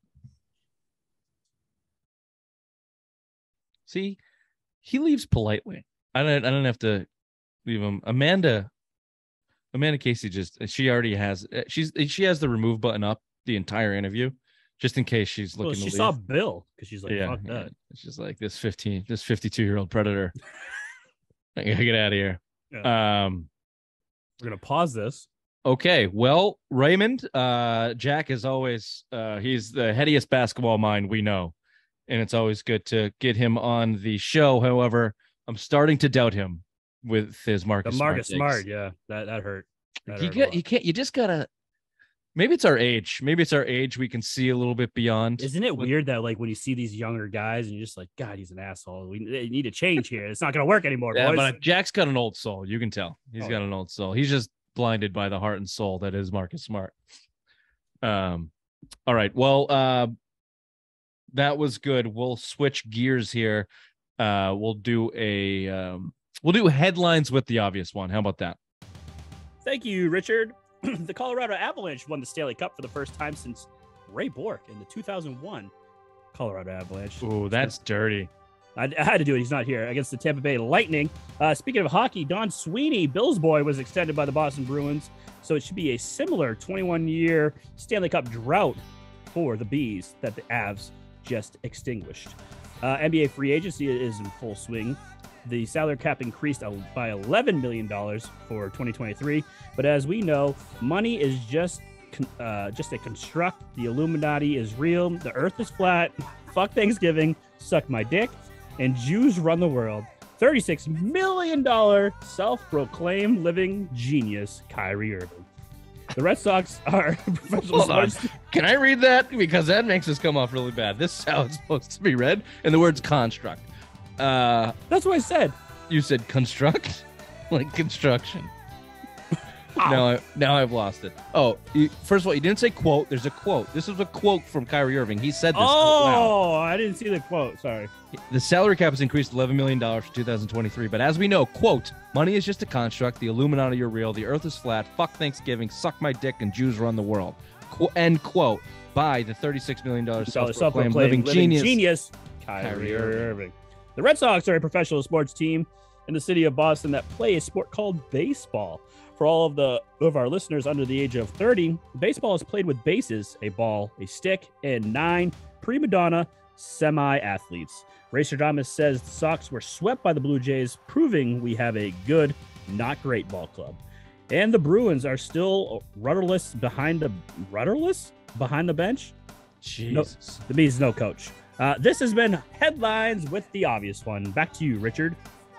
C: See, he leaves politely. I don't have to leave him. Amanda Casey she already has. She has the remove button up the entire interview, just in case she's looking.
B: She saw Bill because she's like, fuck that.
C: She's like, this 52-year-old predator. I gotta get out of here.
B: Yeah. We're gonna pause this.
C: Okay. Well, Raymond, Jack, as always, he's the headiest basketball mind we know, and it's always good to get him on the show. However, I'm starting to doubt him with his Marcus Smart.
B: Yeah, that hurt.
C: You just gotta. Maybe it's our age. We can see a little bit beyond.
B: Isn't it weird that like when you see these younger guys and you're just like, God, he's an asshole. They need to change here. It's not gonna work anymore.
C: Yeah,
B: boys.
C: But Jack's got an old soul. You can tell he's got an old soul. He's just blinded by the heart and soul that is Marcus Smart. All right. Well, that was good. We'll switch gears here. We'll do headlines with the obvious one. How about that?
B: Thank you, Richard. The Colorado Avalanche won the Stanley Cup for the first time since Ray Bourque in the 2001 Colorado Avalanche.
C: Oh, that's dirty.
B: I had to do it. He's not here. Against the Tampa Bay Lightning. Speaking of hockey, Don Sweeney, Bills boy, was extended by the Boston Bruins. So it should be a similar 21-year Stanley Cup drought for the Bees that the Avs just extinguished. NBA free agency is in full swing. The salary cap increased by $11 million for 2023. But as we know, money is just a construct. The Illuminati is real. The earth is flat. Fuck Thanksgiving. Suck my dick. And Jews run the world. $36 million self-proclaimed living genius, Kyrie Irving. The Red Sox are professional sports.
C: Can I read that? Because that makes us come off really bad. This is how it's supposed to be read. And the word's construct.
B: That's what I said.
C: You said construct? Like construction. Now I've lost it. Oh, first of all, you didn't say quote. There's a quote. This is a quote from Kyrie Irving. He said this.
B: Oh, I didn't see the quote. Sorry.
C: The salary cap has increased $11 million for 2023. But as we know, quote, money is just a construct. The Illuminati are real. The earth is flat. Fuck Thanksgiving. Suck my dick and Jews run the world. End quote. By the $36 million self-proclaimed living genius,
B: Kyrie Irving. The Red Sox are a professional sports team in the city of Boston that play a sport called baseball. For all of our listeners under the age of 30, baseball is played with bases, a ball, a stick, and 9 prima donna semi-athletes. Racerdamus says the Sox were swept by the Blue Jays, proving we have a good, not great ball club. And the Bruins are still rudderless behind the bench.
C: Jesus.
B: No, the Bees no coach. This has been Headlines with the Obvious One. Back to you, Richard.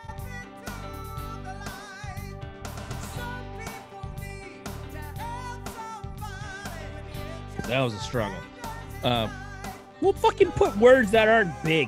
C: That was a struggle.
B: We'll fucking put words that aren't big.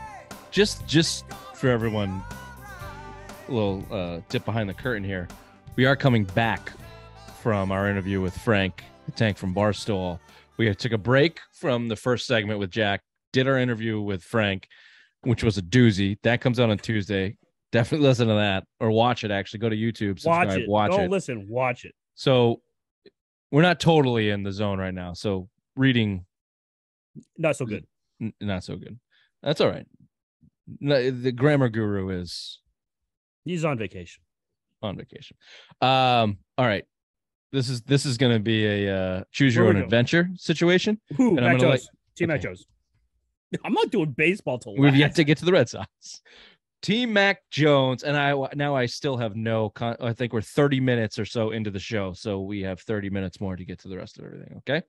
C: Just for everyone, a little dip behind the curtain here. We are coming back from our interview with Frank the Tank from Barstool. We took a break from the first segment with Jack, did our interview with Frank, which was a doozy. That comes out on Tuesday. Definitely listen to that or watch it. Actually, go to YouTube, subscribe, watch it.
B: Don't listen, watch it.
C: So we're not totally in the zone right now. So reading,
B: not so good.
C: Not so good. That's all right. The grammar guru
B: he's on vacation.
C: All right. This is going to be a choose your own adventure situation.
B: Who? Mac Jones. Team Mac Jones. I'm not doing baseball till
C: we've yet to get to the Red Sox. Team Mac Jones, and I still have I think we're 30 minutes or so into the show, so we have 30 minutes more to get to the rest of everything. Okay.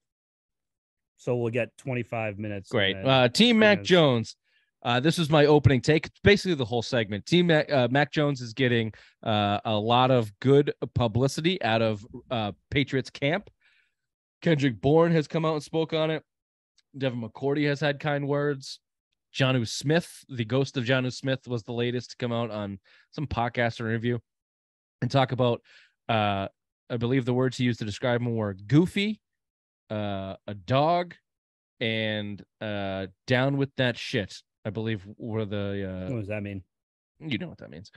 B: So we'll get 25 minutes.
C: Great. Team Mac Jones. This is my opening take. It's basically the whole segment. Team Mac Jones is getting a lot of good publicity out of Patriots camp. Kendrick Bourne has come out and spoke on it. Devin McCourty has had kind words. Jonnu Smith, the ghost of Jonnu Smith, was the latest to come out on some podcast or interview and talk about, I believe the words he used to describe him were goofy, a dog, and down with that shit, I believe were the...
B: what does that mean?
C: You know what that means.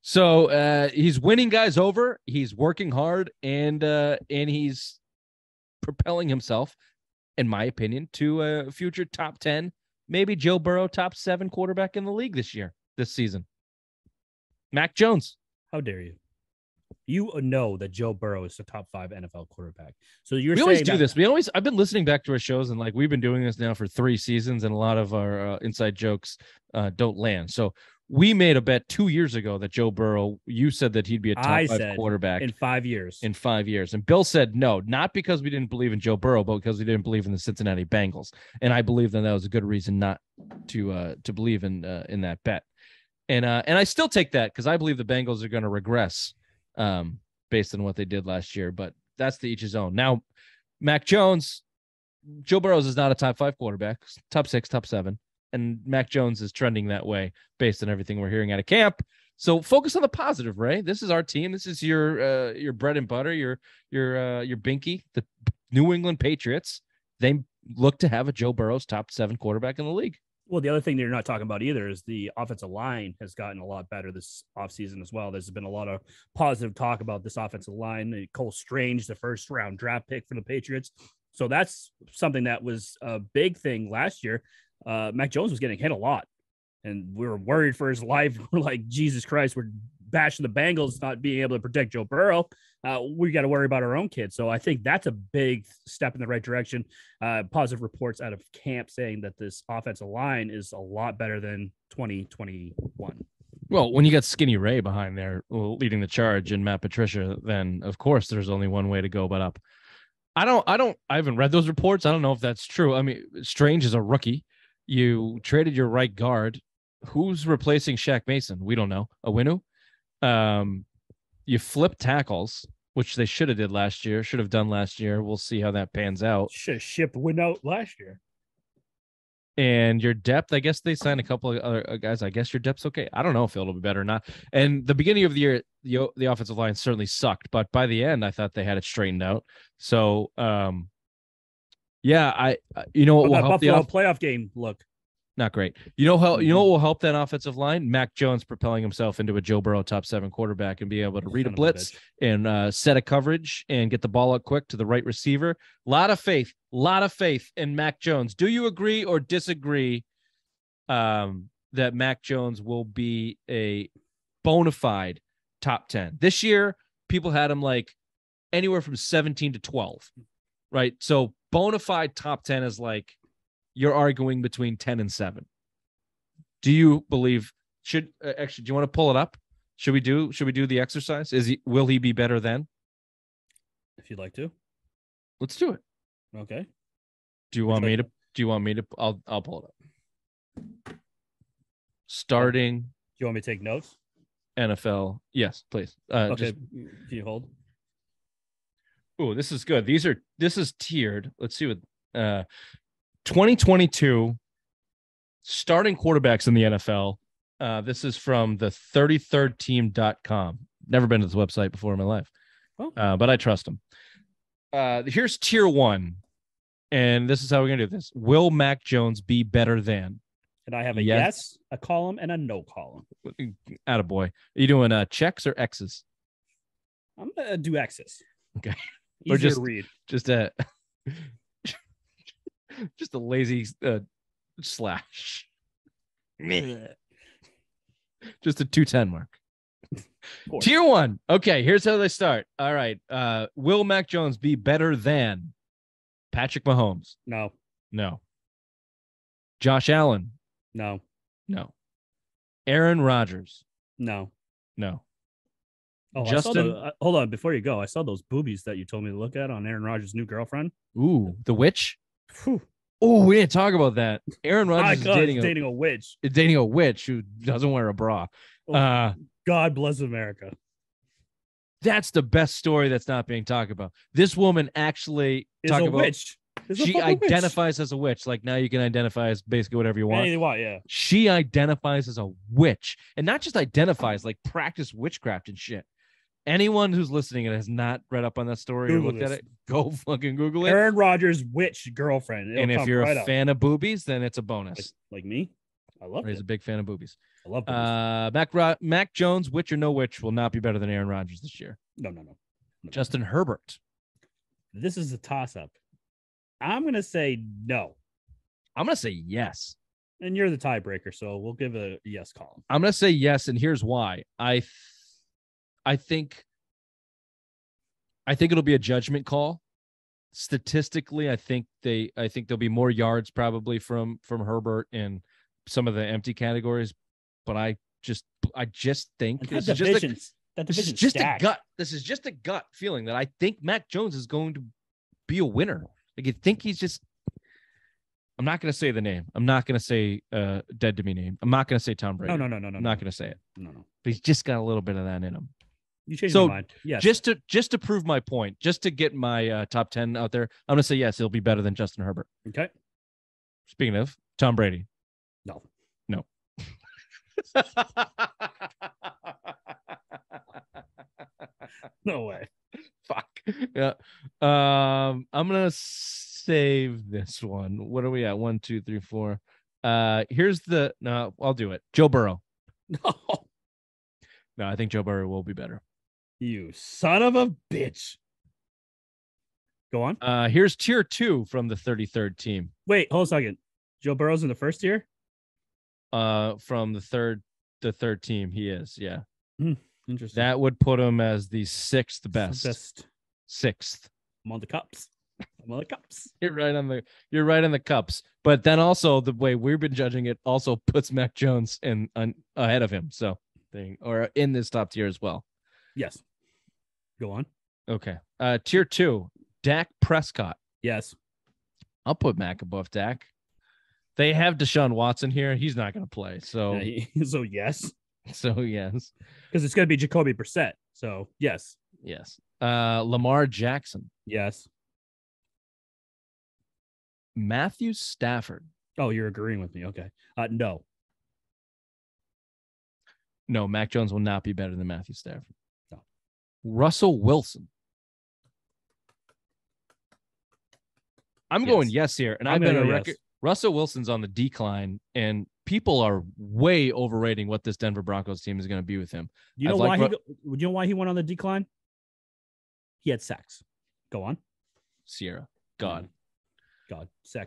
C: So he's winning guys over. He's working hard, and he's propelling himself, in my opinion, to a future top 10, maybe Joe Burrow top 7 quarterback in the league this season. Mac Jones.
B: How dare you? You know that Joe Burrow is the top 5 NFL quarterback. So we
C: always do this. I've been listening back to our shows, and we've been doing this now for 3 seasons, and a lot of our inside jokes don't land. So we made a bet 2 years ago that Joe Burrow, you said that he'd be a top 5 quarterback
B: in 5 years.
C: In 5 years. And Bill said no, not because we didn't believe in Joe Burrow, but because we didn't believe in the Cincinnati Bengals. And I believe that was a good reason not to believe in that bet. And I still take that because I believe the Bengals are going to regress based on what they did last year. But that's to each his own. Now, Mac Jones, Joe Burrows is not a top 5 quarterback, top 6, top 7. And Mac Jones is trending that way based on everything we're hearing out of camp. So focus on the positive, Ray. This is our team. This is your bread and butter, your binky, the New England Patriots. They look to have a Joe Burrow's top 7 quarterback in the league.
B: Well, the other thing that you're not talking about either is the offensive line has gotten a lot better this offseason as well. There's been a lot of positive talk about this offensive line. Cole Strange, the first round draft pick for the Patriots. So that's something that was a big thing last year. Mac Jones was getting hit a lot. and we were worried for his life. We're like, Jesus Christ, we're bashing the Bengals not being able to protect Joe Burrow. We got to worry about our own kids. So I think that's a big step in the right direction. Positive reports out of camp saying that this offensive line is a lot better than 2021.
C: Well, when you got Skinny Ray behind there leading the charge and Matt Patricia, then of course there's only one way to go but up. I haven't read those reports. I don't know if that's true. I mean, Strange is a rookie. You traded your right guard. Who's replacing Shaq Mason? We don't know. Awinu? You flip tackles, which they should have done last year. We'll see how that pans out.
B: Should have shipped Win out last year.
C: And your depth, I guess they signed a couple of other guys. I guess your depth's okay. I don't know if it'll be better or not. And the beginning of the year, the offensive line certainly sucked, but by the end, I thought they had it straightened out. So, yeah, you know what will help the
B: playoff game look.
C: Not great. You know what will help that offensive line? Mac Jones propelling himself into a Joe Burrow top 7 quarterback and be able to read a blitz and set a coverage and get the ball out quick to the right receiver. A lot of faith in Mac Jones. Do you agree or disagree that Mac Jones will be a bona fide top 10? This year, people had him like anywhere from 17 to 12, right? So bona fide top 10 is like, you're arguing between 10 and 7. Do you believe do you want to pull it up? Should we do the exercise? Will he be better then?
B: If you'd like to.
C: Let's do it.
B: Okay.
C: Do you want me to I'll pull it up. Starting.
B: Do you want me to take notes?
C: NFL. Yes, please.
B: Okay. Can you hold?
C: Oh, this is good. This is tiered. Let's see what 2022 starting quarterbacks in the NFL. This is from the 33rdteam.com. Never been to this website before in my life, but I trust them. Here's tier 1, and this is how we're going to do this. Will Mac Jones be better than?
B: And I have a yes, a column, and a no column.
C: Attaboy. Are you doing checks or X's?
B: I'm going to do X's.
C: Okay.
B: Easier
C: or just
B: to read.
C: Just a lazy slash. Just a 210 mark. Tier 1. Okay, here's how they start. All right. Will Mac Jones be better than Patrick Mahomes?
B: No.
C: Josh Allen?
B: No.
C: Aaron Rodgers?
B: No. Oh,
C: Justin?
B: Hold on. Before you go, I saw those boobies that you told me to look at on Aaron Rodgers' new girlfriend.
C: Ooh, the witch?
B: Whew.
C: Oh, we didn't talk about that. Aaron Rodgers is
B: dating a witch.
C: Dating a witch who doesn't wear a bra.
B: God bless America.
C: That's the best story that's not being talked about. This woman actually
B: is a witch.
C: She identifies as a witch. Like now you can identify as basically whatever you want.
B: Anything you want, yeah.
C: She identifies as a witch. And not just identifies, like practice witchcraft and shit. Anyone who's listening and has not read up on that story or looked at it, go fucking Google it.
B: Aaron Rodgers' witch girlfriend.
C: And if you're a fan of boobies, then it's a bonus.
B: Like me? I love it.
C: He's a big fan of boobies.
B: I love boobies.
C: Mac Jones, witch or no witch, will not be better than Aaron Rodgers this year.
B: No.
C: Justin Herbert.
B: This is a toss-up. I'm going to say no.
C: I'm going to say yes.
B: And you're the tiebreaker, so we'll give a yes column.
C: I'm going to say yes, and here's why. I think it'll be a judgment call. Statistically, I think there'll be more yards probably from Herbert in some of the empty categories, but I just think this is just a gut. This is just a gut feeling that I think Mac Jones is going to be a winner. Like, I think he's just. I'm not going to say the name. I'm not going to say dead to me name. I'm not going to say Tom Brady.
B: No.
C: I'm not going to say it.
B: No.
C: But he's just got a little bit of that in him.
B: You changed your mind. Yes.
C: Just to prove my point, just to get my top 10 out there, I'm going to say yes, he'll be better than Justin Herbert.
B: Okay.
C: Speaking of Tom Brady.
B: No. No way.
C: Fuck. Yeah. I'm going to save this one. What are we at? 1, 2, 3, 4. No, I'll do it. Joe Burrow. No, I think Joe Burrow will be better.
B: You son of a bitch. Go on.
C: Here's tier 2 from the 33rd team.
B: Wait, hold a second. Joe Burrow's in the first tier?
C: from the third team. He is, yeah.
B: Interesting.
C: That would put him as the sixth best. Sixth.
B: I'm on the Cups.
C: You're right on the Cups. But then also the way we've been judging it also puts Mac Jones ahead of him. So or in this top tier as well.
B: Yes. Go on.
C: Okay. Tier 2, Dak Prescott.
B: Yes.
C: I'll put Mac above Dak. They have Deshaun Watson here. He's not going to play. So
B: so yes.
C: So yes.
B: Because it's going to be Jacoby Brissett. So yes.
C: Yes. Lamar Jackson.
B: Yes.
C: Matthew Stafford.
B: Oh, you're agreeing with me. Okay. No.
C: No, Mac Jones will not be better than Matthew Stafford.
B: No.
C: Russell Wilson. I'm going yes here, and I've been a record. Yes. Russell Wilson's on the decline, and people are way overrating what this Denver Broncos team is going to be with him.
B: You know why? You know why he went on the decline? He had sex. Go on.
C: Sierra. God.
B: Sex.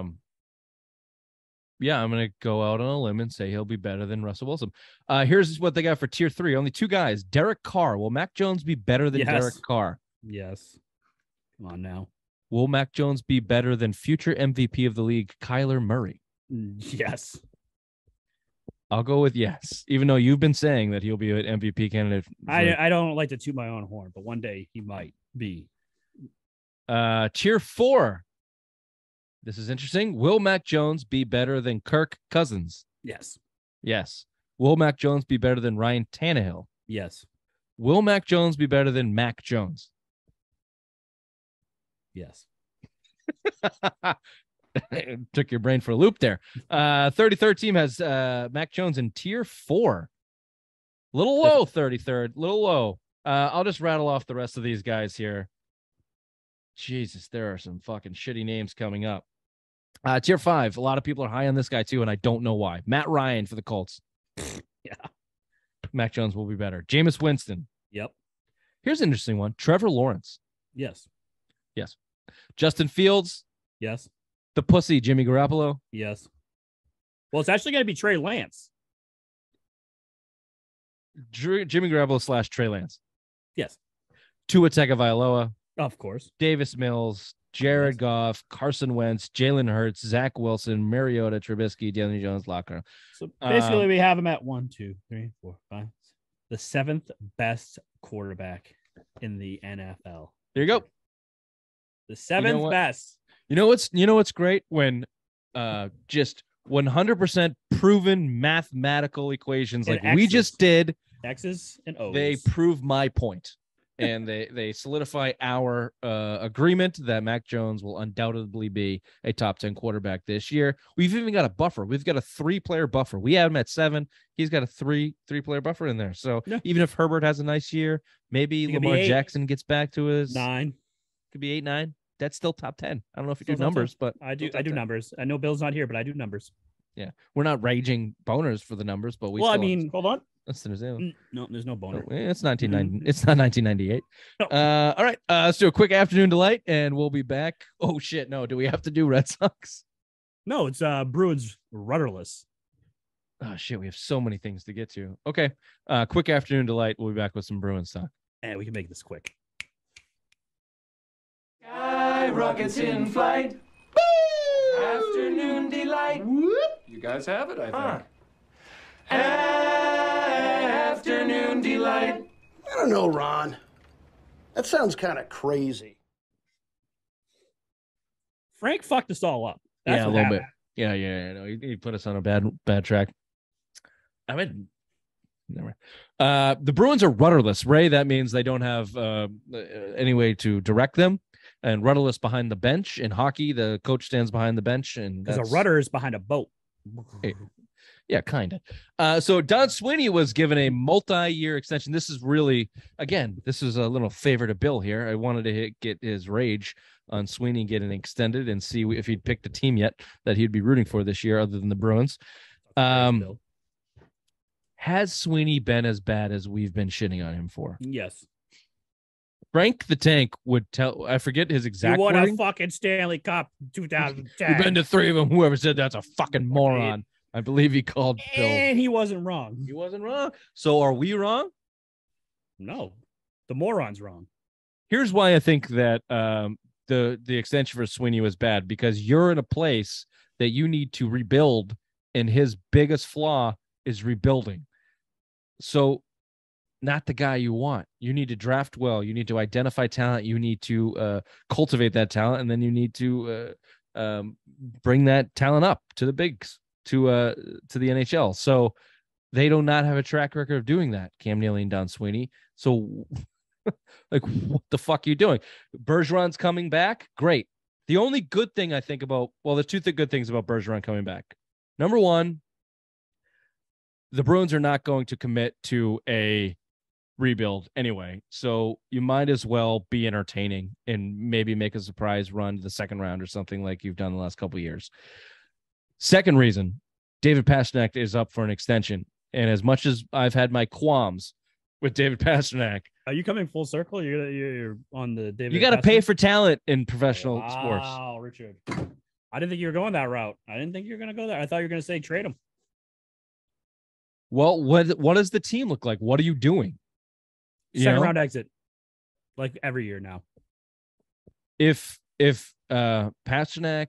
C: Yeah, I'm going to go out on a limb and say he'll be better than Russell Wilson. Here's what they got for tier 3. Only 2 guys. Derek Carr. Will Mac Jones be better than Derek Carr?
B: Yes. Come on now.
C: Will Mac Jones be better than future MVP of the league, Kyler Murray?
B: Yes.
C: I'll go with yes, even though you've been saying that he'll be an MVP candidate.
B: I don't like to toot my own horn, but one day he might be.
C: Tier 4. This is interesting. Will Mac Jones be better than Kirk Cousins?
B: Yes.
C: Yes. Will Mac Jones be better than Ryan Tannehill?
B: Yes.
C: Will Mac Jones be better than Mac Jones?
B: Yes.
C: Took your brain for a loop there. 33rd team has Mac Jones in tier 4. Little low, 33rd. Little low. I'll just rattle off the rest of these guys here. Jesus, there are some fucking shitty names coming up. Tier 5. A lot of people are high on this guy too, and I don't know why. Matt Ryan for the Colts.
B: Yeah.
C: Mac Jones will be better. Jameis Winston.
B: Yep.
C: Here's an interesting one. Trevor Lawrence.
B: Yes.
C: Yes. Justin Fields.
B: Yes.
C: The pussy, Jimmy Garoppolo.
B: Yes. Well, it's actually going to be Trey Lance.
C: Jimmy Garoppolo / Trey Lance.
B: Yes.
C: Tua Tagovailoa.
B: Of course.
C: Davis Mills, Jared Goff, Carson Wentz, Jalen Hurts, Zach Wilson, Mariota, Trubisky, Daniel Jones, Locker.
B: So basically, we have him at 1, 2, 3, 4, 5. The 7th best quarterback in the NFL.
C: There you go.
B: The 7th best.
C: You know what's great when just 100% proven mathematical equations like we just did.
B: X's and O's.
C: They prove my point. And they solidify our agreement that Mac Jones will undoubtedly be a top 10 quarterback this year. We've even got a buffer. We've got a 3-player buffer. We have him at 7. He's got a three-player buffer in there. So even if Herbert has a nice year, maybe Lamar Jackson gets back to his
B: 9.
C: Could be 8, 9. That's still top 10. I don't know if you do numbers, but
B: I do numbers. I know Bill's not here, but I do numbers.
C: Yeah, we're not raging boners for the numbers, but we.
B: Well, I mean, hold on.
C: No,
B: there's no boner.
C: It's 1990. It's not 1998. No. All right. Let's do a quick afternoon delight, and we'll be back. Oh shit! No, do we have to do Red Sox?
B: No, it's Bruins rudderless.
C: Oh shit! We have so many things to get to. Okay. Quick afternoon delight. We'll be back with some Bruins talk.
B: And we can make this quick.
D: Sky rockets in flight. Woo! Afternoon delight. Whoop. You guys have it, I think. Afternoon delight.
E: I don't know, Ron. That sounds kind of crazy.
B: Frank fucked us all up.
C: That's a little bit. Yeah. No, he put us on a bad track. I mean, never. The Bruins are rudderless, Ray. That means they don't have any way to direct them. And rudderless behind the bench. In hockey, the coach stands behind the bench, and
B: because a rudder is behind a boat.
C: Yeah, kind of. So Don Sweeney was given a multi-year extension. This is really, again, this is a little favor to Bill here. I wanted to get his rage on Sweeney getting extended and see if he'd picked a team yet that he'd be rooting for this year other than the Bruins. Has Sweeney been as bad as we've been shitting on him for?
B: Yes.
C: Frank the Tank would tell, I forget his exact wording.
B: You won a fucking Stanley Cup 2010.
C: We've been to 3 of them. Whoever said that's a fucking moron. I believe he called Bill.
B: And he wasn't wrong.
C: He wasn't wrong. So are we wrong?
B: No, the moron's wrong.
C: Here's why I think that the extension for Sweeney was bad, because you're in a place that you need to rebuild, and his biggest flaw is rebuilding. So not the guy you want. You need to draft well. You need to identify talent. You need to cultivate that talent, and then you need to bring that talent up to the bigs, to the NHL. So they do not have a track record of doing that. Cam Neely and Don Sweeney. So like, what the fuck are you doing? Bergeron's coming back. Great. The only good thing I think about, well, there's two good things about Bergeron coming back. Number one, the Bruins are not going to commit to a rebuild anyway. So you might as well be entertaining and maybe make a surprise run to the second round or something like you've done the last couple of years. Second reason, David Pastrnak is up for an extension. And as much as I've had my qualms with David Pastrnak,
B: are you coming full circle? You're on the David.
C: You got to pay for talent in professional sports.
B: Wow, Richard. I didn't think you were going that route. I didn't think you were going to go there. I thought you were going to say trade him.
C: Well, what does the team look like? What are you doing?
B: Second round exit, like every year now.
C: If Pastrnak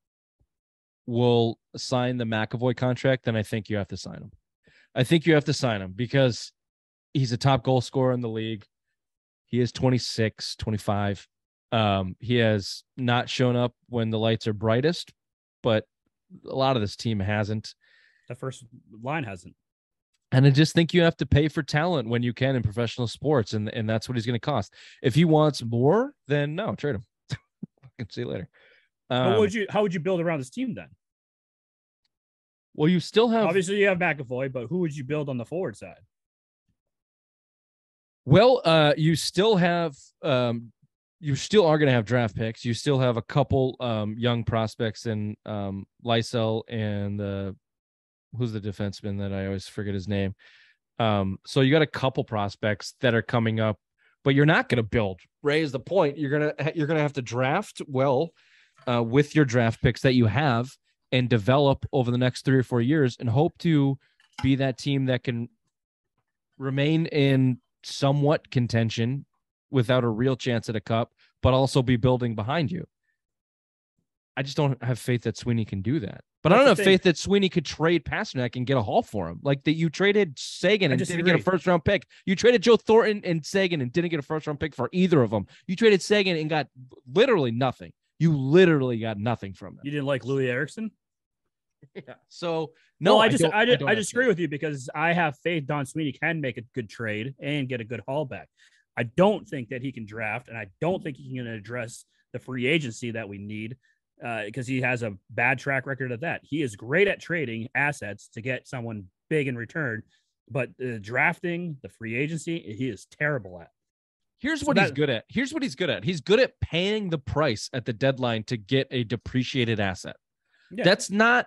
C: will sign the McAvoy contract, then I think you have to sign him. I think you have to sign him because he's a top goal scorer in the league. He is 26, 25. He has not shown up when the lights are brightest, but a lot of this team hasn't.
B: The first line hasn't.
C: And I just think you have to pay for talent when you can in professional sports, and that's what he's going to cost. If he wants more, then no, trade him. See you later.
B: How would you build around this team then?
C: Well, you still have,
B: obviously you have McAvoy, but who would you build on the forward side?
C: Well, you still have you still are going to have draft picks. You still have a couple young prospects in Lysell and who's the defenseman that I always forget his name. So you got a couple prospects that are coming up, but you're not going to build. Ray is the point. You're gonna have to draft well with your draft picks that you have and develop over the next 3 or 4 years and hope to be that team that can remain in somewhat contention without a real chance at a cup, but also be building behind you. I just don't have faith that Sweeney can do that. But I don't have faith that Sweeney could trade Pastrnak and get a haul for him. Like that you traded Sagan and didn't get a first-round pick. You traded Joe Thornton and Sagan and didn't get a first-round pick for either of them. You traded Sagan and got literally nothing. You literally got nothing from them.
B: You didn't like Louis Eriksson?
C: Yeah. So no,
B: I disagree with you because I have faith Don Sweeney can make a good trade and get a good haul back. I don't think that he can draft, and I don't think he can address the free agency that we need because he has a bad track record of that. He is great at trading assets to get someone big in return, but drafting, the free agency, he is terrible at.
C: He's good at. Here's what he's good at. He's good at paying the price at the deadline to get a depreciated asset. Yeah. That's not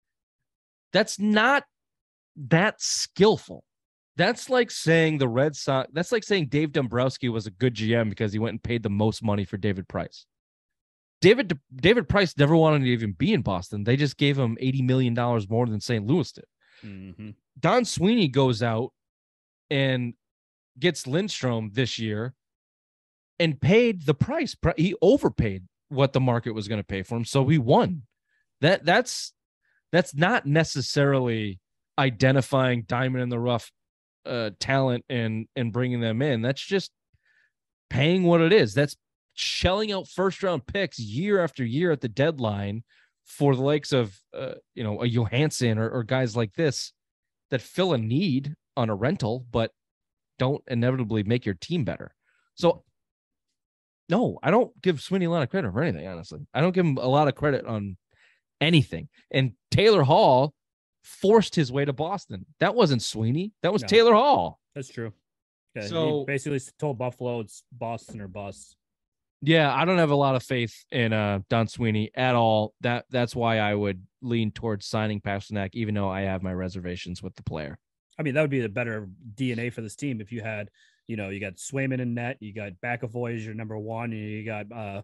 C: that skillful. That's like saying the Red Sox. That's like saying Dave Dombrowski was a good GM because he went and paid the most money for David Price. David Price never wanted to even be in Boston. They just gave him $80 million more than St. Louis did. Mm-hmm. Don Sweeney goes out and gets Lindstrom this year and paid the price. He overpaid what the market was going to pay for him, so he won. That's not necessarily identifying diamond in the rough talent and bringing them in. That's just paying what it is. That's shelling out first round picks year after year at the deadline for the likes of a Johansson or guys like this that fill a need on a rental but don't inevitably make your team better. So no, I don't give Sweeney a lot of credit for anything, honestly. I don't give him a lot of credit on anything. And Taylor Hall forced his way to Boston. That wasn't Sweeney. That was Taylor Hall.
B: That's true. Yeah, so he basically told Buffalo it's Boston or bust.
C: Yeah, I don't have a lot of faith in Don Sweeney at all. That's why I would lean towards signing Pastrnak, even though I have my reservations with the player.
B: I mean, that would be the better DNA for this team if you had, you got Swayman in net, you got McAvoy as your number one, and you got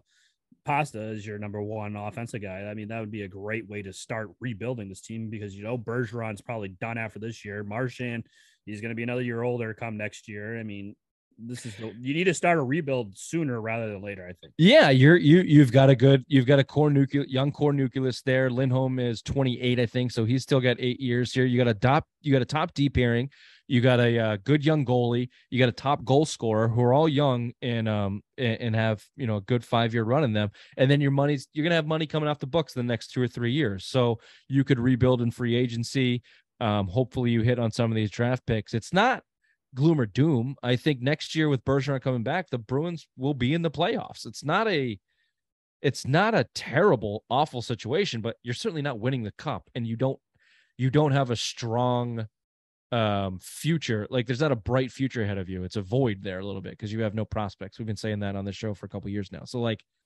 B: Pasta is your number one offensive guy. I mean, that would be a great way to start rebuilding this team because, Bergeron's probably done after this year. Marchand, he's going to be another year older come next year. I mean, you need to start a rebuild sooner rather than later, I think.
C: Yeah, you've got a young core nucleus there. Lindholm is 28, I think, so he's still got 8 years here. You got a top D pairing. You got a good young goalie. You got a top goal scorer who are all young and have a good 5-year run in them. And then you're gonna have money coming off the books in the next 2 or 3 years. So you could rebuild in free agency. Hopefully you hit on some of these draft picks. It's not gloom or doom. I think next year with Bergeron coming back, the Bruins will be in the playoffs. It's not a terrible, awful situation, but you're certainly not winning the cup, and you don't have a strong future. Like, there's not a bright future ahead of you. It's a void there a little bit because you have no prospects. We've been saying that on the show for a couple years now. So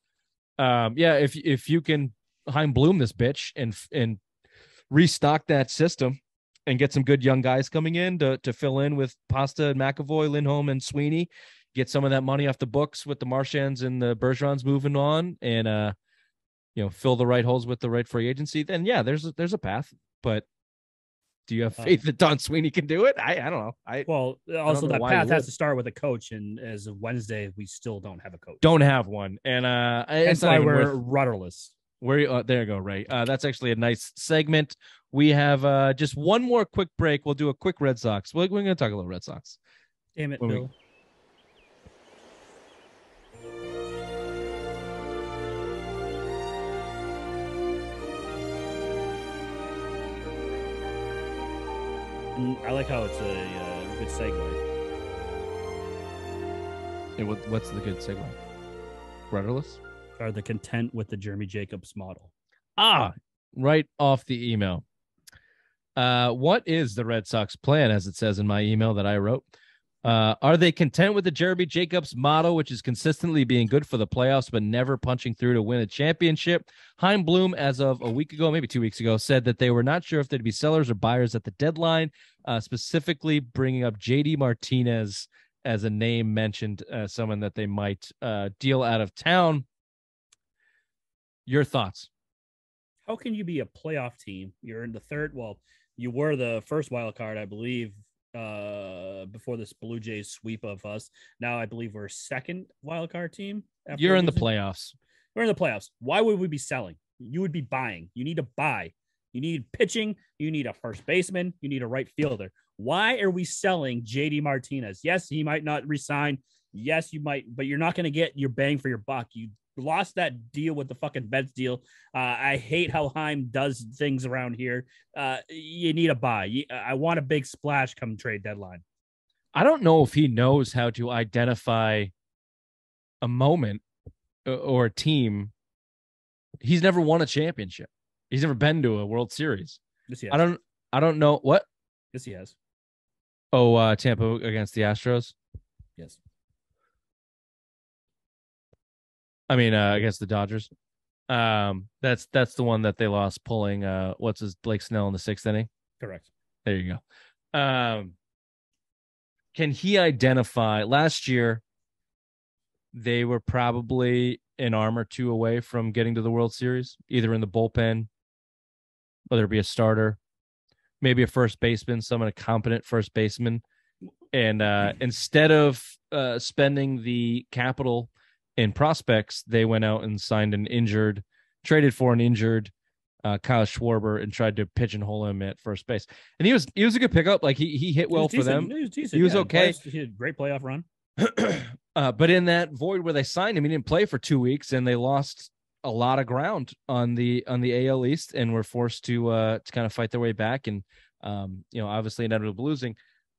C: if you can Heim Bloom this bitch and restock that system and get some good young guys coming in to fill in with Pasta and McAvoy, Lindholm and Sweeney, get some of that money off the books with the Marchands and the Bergerons moving on, and fill the right holes with the right free agency, then there's a path. But do you have faith that Don Sweeney can do it? I don't know.
B: Also that path has to start with a coach, and as of Wednesday, we still don't have a coach.
C: Don't have one, and
B: that's why we're rudderless.
C: There you go, Ray. That's actually a nice segment. We have just one more quick break. We'll do a quick Red Sox. We're going to talk a little Red Sox.
B: Damn it, Bill. I like how it's a good segue.
C: Hey, what's the good segue? Rudderless?
B: Are the content with the Jeremy Jacobs model?
C: Right off the email. What is the Red Sox plan, as it says in my email that I wrote? Are they content with the Jeremy Jacobs model, which is consistently being good for the playoffs, but never punching through to win a championship? Heim Bloom, as of a week ago, maybe 2 weeks ago, said that they were not sure if they'd be sellers or buyers at the deadline, specifically bringing up JD Martinez as a name mentioned, someone that they might deal out of town. Your thoughts?
B: How can you be a playoff team? You're in the third. Well, you were the first wild card, I believe, before this Blue Jays sweep of us. Now I believe we're second wild card team.
C: You're in the playoffs.
B: We're in the playoffs. Why would we be selling? You would be buying. You need to buy. You need pitching. You need a first baseman. You need a right fielder. Why are we selling JD Martinez? Yes, he might not resign. Yes, you might, but you're not going to get your bang for your buck. You lost that deal with the fucking Mets deal. I hate how Heim does things around here. You need a buy. I want a big splash come trade deadline.
C: I don't know if he knows how to identify a moment or a team. He's never won a championship. He's never been to a World Series.
B: Yes, he has.
C: I don't know what.
B: Yes, he has.
C: Oh, Tampa against the Astros.
B: Yes.
C: I mean, against the Dodgers. That's the one that they lost pulling Blake Snell in the 6th inning.
B: Correct.
C: There you go. Can he identify? Last year, they were probably an arm or two away from getting to the World Series, either in the bullpen, whether it be a starter, maybe a first baseman, a competent first baseman. And instead of spending the capital in prospects, they went out and traded for an injured Kyle Schwarber and tried to pigeonhole him at first base. And he was a good pickup. Like he hit well for them.
B: He was decent.
C: He was okay.
B: He had a great playoff run.
C: But in that void where they signed him, he didn't play for 2 weeks, and they lost a lot of ground on the AL East, and were forced to kind of fight their way back, and obviously ended up losing.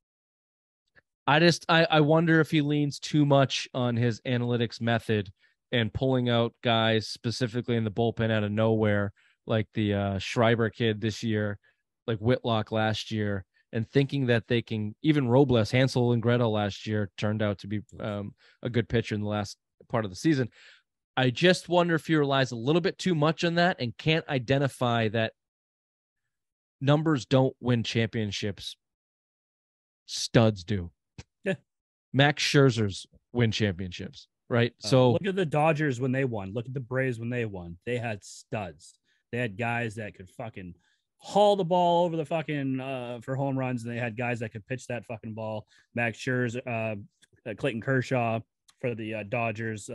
C: I wonder if he leans too much on his analytics method and pulling out guys specifically in the bullpen out of nowhere, like the Schreiber kid this year, like Whitlock last year, and thinking that they can. Even Robles, Hansel and Gretel last year turned out to be a good pitcher in the last part of the season. I just wonder if he relies a little bit too much on that and can't identify that numbers don't win championships. Studs do.
B: Yeah.
C: Max Scherzer's win championships. right? So
B: look at the Dodgers when they won. Look at the Braves when they won. They had studs. They had guys that could fucking haul the ball over the fucking for home runs, and they had guys that could pitch that fucking ball. Max Scherzer, Clayton Kershaw for the Dodgers.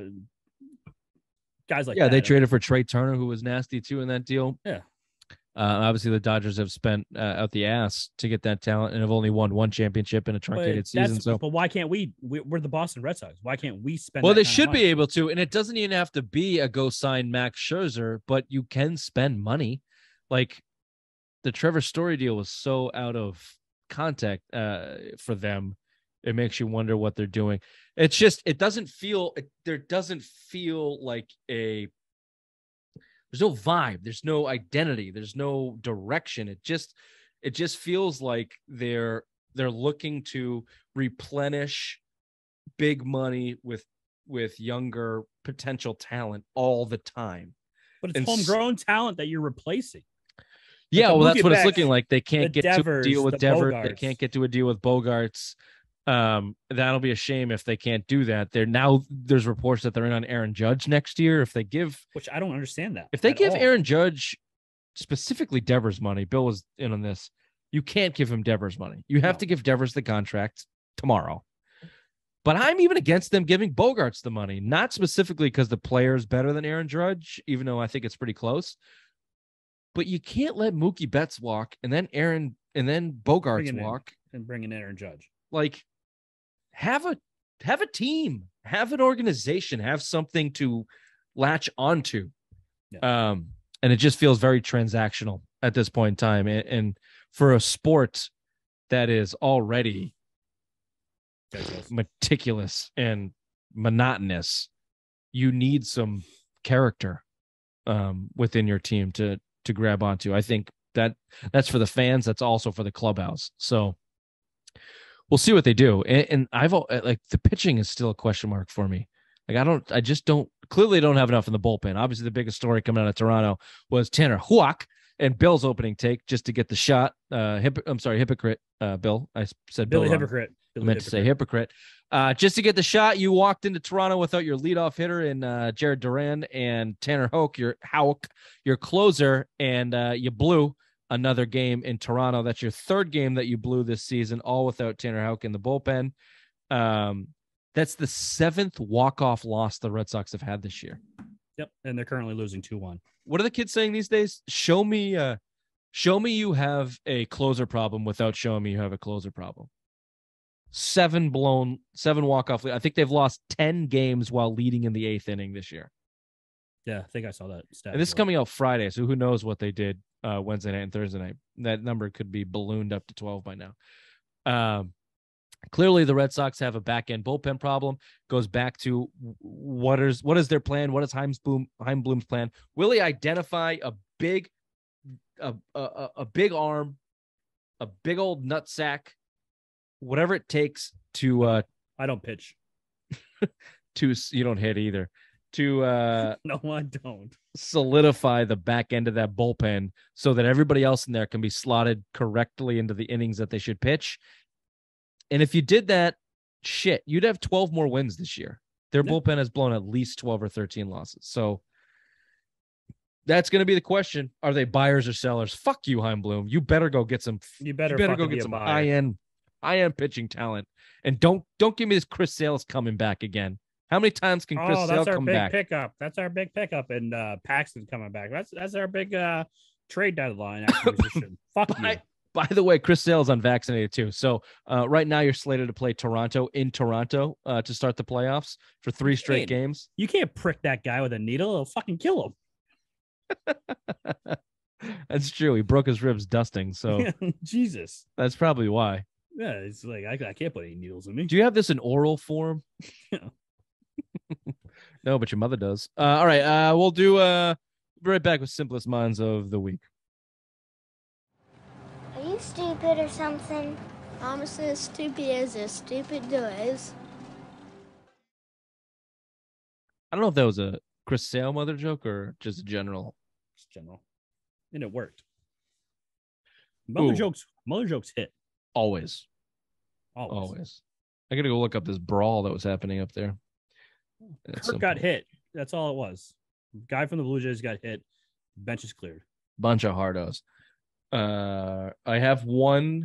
B: Guys like that.
C: They traded for Trey Turner, who was nasty too in that deal.
B: Yeah.
C: Obviously, the Dodgers have spent out the ass to get that talent and have only won one championship in a truncated season. So,
B: but why can't we? We're the Boston Red Sox. Why can't we spend?
C: Well, they should be able to, and it doesn't even have to be a go sign Max Scherzer, but you can spend money. Like the Trevor Story deal was so out of contact for them. It makes you wonder what they're doing. It's just, there doesn't feel like there's no vibe. There's no identity. There's no direction. It just feels like they're looking to replenish big money with younger potential talent all the time.
B: But it's homegrown talent that you're replacing.
C: Yeah, well, that's what it's looking like. They can't get to a deal with Devers. They can't get to a deal with Bogarts. That'll be a shame if they can't do that. There's reports that they're in on Aaron Judge next year.
B: Which I don't understand that.
C: If they give Aaron Judge, specifically Devers, money, Bill was in on this. You can't give him Devers money. You have to give Devers the contract tomorrow. But I'm even against them giving Bogarts the money, not specifically because the player is better than Aaron Judge, even though I think it's pretty close. But you can't let Mookie Betts walk and then Bogarts walk
B: and bring in Aaron Judge.
C: Like, have a team, have an organization, have something to latch onto. Yeah. And it just feels very transactional at this point in time. And for a sport that is already meticulous and monotonous, you need some character within your team to grab onto. I think that's for the fans. That's also for the clubhouse. So we'll see what they do. And I've like the pitching is still a question mark for me. Like I just don't have enough in the bullpen. Obviously the biggest story coming out of Toronto was Tanner Houck and Bill's opening take just to get the shot. Hypocrite, Bill. I said
B: Billy
C: Bill
B: hypocrite.
C: I meant to say hypocrite. Just to get the shot, you walked into Toronto without your leadoff hitter in Jared Duran and Tanner Houck, your closer, and you blew another game in Toronto. That's your third game that you blew this season, all without Tanner Houck in the bullpen. That's the 7th walk-off loss the Red Sox have had this year.
B: Yep, and they're currently losing 2-1.
C: What are the kids saying these days? Show me you have a closer problem without showing me you have a closer problem. 7 walk-off. I think they've lost 10 games while leading in the 8th inning this year.
B: Yeah, I think I saw that stat.
C: And this is coming out Friday, so who knows what they did Wednesday night and Thursday night. That number could be ballooned up to 12 by now. Clearly, the Red Sox have a back-end bullpen problem. Goes back to what is their plan? What is Heimblum's plan? Will he identify a big arm, a big old nutsack, whatever it takes to
B: I don't pitch.
C: You don't hit either. To
B: no, I don't.
C: Solidify the back end of that bullpen so that everybody else in there can be slotted correctly into the innings that they should pitch. And if you did that, you'd have 12 more wins this year. Their bullpen has blown at least 12 or 13 losses. So that's going to be the question. Are they buyers or sellers? Fuck you, Heimblum. You better go get some. You better go get some high-end pitching talent. And don't give me this Chris Sale's coming back again. How many times can Chris Sale come back?
B: That's our big pickup. And Paxton's coming back. That's our big trade deadline acquisition. Fuck you.
C: By the way, Chris Sale's unvaccinated too. So right now you're slated to play Toronto to start the playoffs for 3 straight games.
B: You can't prick that guy with a needle. It'll fucking kill him.
C: That's true. He broke his ribs dusting. So
B: Jesus.
C: That's probably why.
B: Yeah, it's like I can't put any needles in me.
C: Do you have this in oral form? No, but your mother does. All right. We'll do be right back with Simplest Minds of the Week.
F: Are you stupid or something? I'm as stupid as stupid does.
C: I don't know if that was a Chris Sale mother joke or just a general.
B: Just general. And it worked. Mother jokes hit.
C: Always. I gotta go look up this brawl that was happening up there.
B: Kirk got hit. That's all it was. Guy from the Blue Jays got hit. Bench is cleared.
C: Bunch of hardos. I have one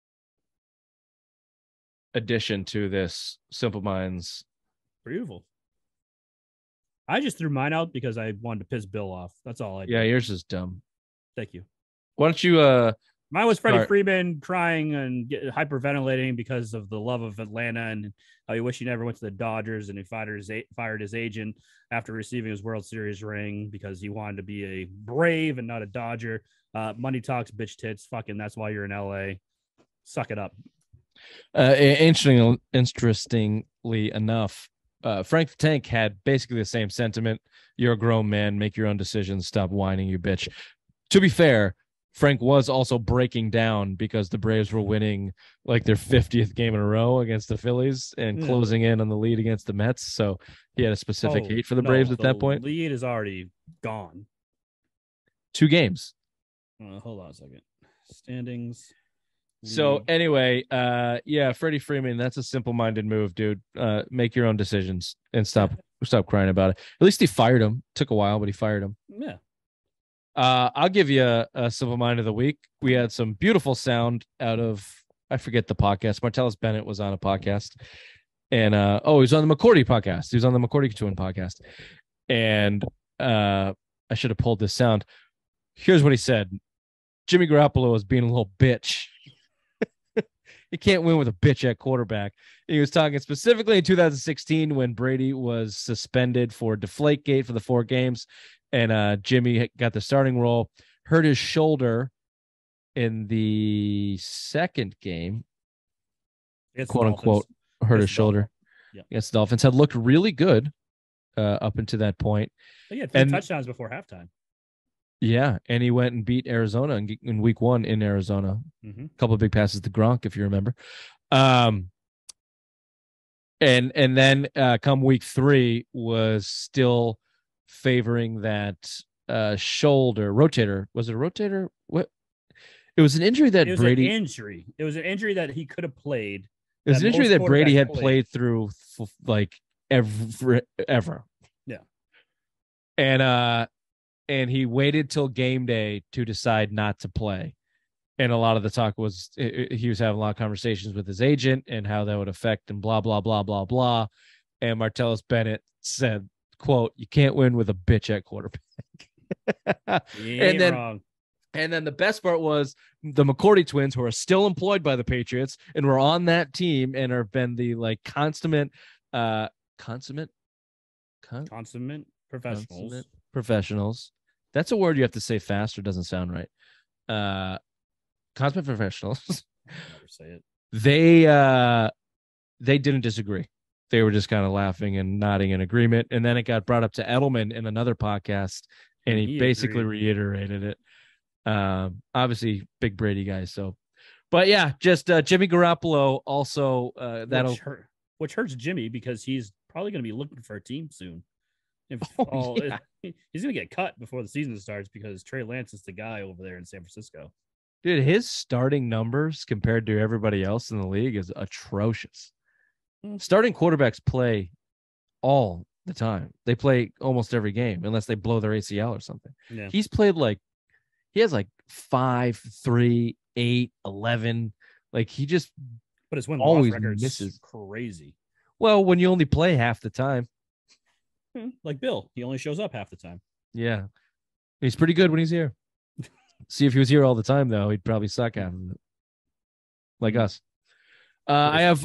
C: addition to this Simple Minds.
B: Beautiful. I just threw mine out because I wanted to piss Bill off. That's all I did.
C: Yeah, yours is dumb.
B: Thank you.
C: Why don't you
B: Mine was Freddie Freeman crying and hyperventilating because of the love of Atlanta and how he wished he never went to the Dodgers, and he fired his agent after receiving his World Series ring because he wanted to be a Brave and not a Dodger. Money talks, bitch tits. Fucking that's why you're in LA. Suck it up.
C: Interestingly enough, Frank the Tank had basically the same sentiment. You're a grown man. Make your own decisions. Stop whining, you bitch. To be fair, Frank was also breaking down because the Braves were winning like their 50th game in a row against the Phillies and closing in on the lead against the Mets. So he had a specific hate for the Braves at that point.
B: The lead is already gone.
C: 2 games.
B: Hold on a second. Standings.
C: So anyway, Freddie Freeman, that's a simple-minded move, dude. Make your own decisions and stop crying about it. At least he fired him. Took a while, but he fired him.
B: Yeah.
C: I'll give you a simple mind of the week. We had some beautiful sound out of, I forget the podcast. Martellus Bennett was on a podcast, and he was on the McCourty podcast. He was on the McCourty Twin podcast, and I should have pulled this sound. Here's what he said: Jimmy Garoppolo is being a little bitch. You can't win with a bitch at quarterback. He was talking specifically in 2016 when Brady was suspended for Deflategate for the 4 games, and Jimmy got the starting role, hurt his shoulder in the second game, quote unquote, hurt his shoulder against the Dolphins. Had looked really good up until that point.
B: He had 3 touchdowns before halftime.
C: Yeah, and he went and beat Arizona in week 1 in Arizona. A couple of big passes to Gronk, if you remember. And then come week 3 was still favoring that shoulder rotator. Was it a rotator? What? It was an injury that Brady.
B: It was an injury that he could have played.
C: It was an injury that Brady had played through like ever.
B: Yeah.
C: And he waited till game day to decide not to play. And a lot of the talk was he was having a lot of conversations with his agent and how that would affect and blah, blah, blah, blah, blah. And Martellus Bennett said, quote, "You can't win with a bitch at quarterback."
B: Wrong.
C: And then the best part was the McCourty twins, who are still employed by the Patriots and were on that team and have been the like consummate professionals. That's a word you have to say fast or doesn't sound right. Consummate professionals.
B: Never say it.
C: They didn't disagree. They were just kind of laughing and nodding in agreement. And then it got brought up to Edelman in another podcast, and he basically reiterated it. Obviously, big Brady guy. So, but yeah, just Jimmy Garoppolo also
B: which hurts Jimmy because he's probably going to be looking for a team soon. He's going to get cut before the season starts because Trey Lance is the guy over there in San Francisco.
C: Dude, his starting numbers compared to everybody else in the league is atrocious. Starting quarterbacks play all the time. They play almost every game unless they blow their ACL or something.
B: Yeah.
C: He has 5, 3, 8, 11. Like he just
B: but his win
C: always
B: record
C: misses.
B: Crazy.
C: Well, when you only play half the time.
B: Like Bill, he only shows up half the time.
C: Yeah. He's pretty good when he's here. See, if he was here all the time, though, he'd probably suck at it. Like us. I have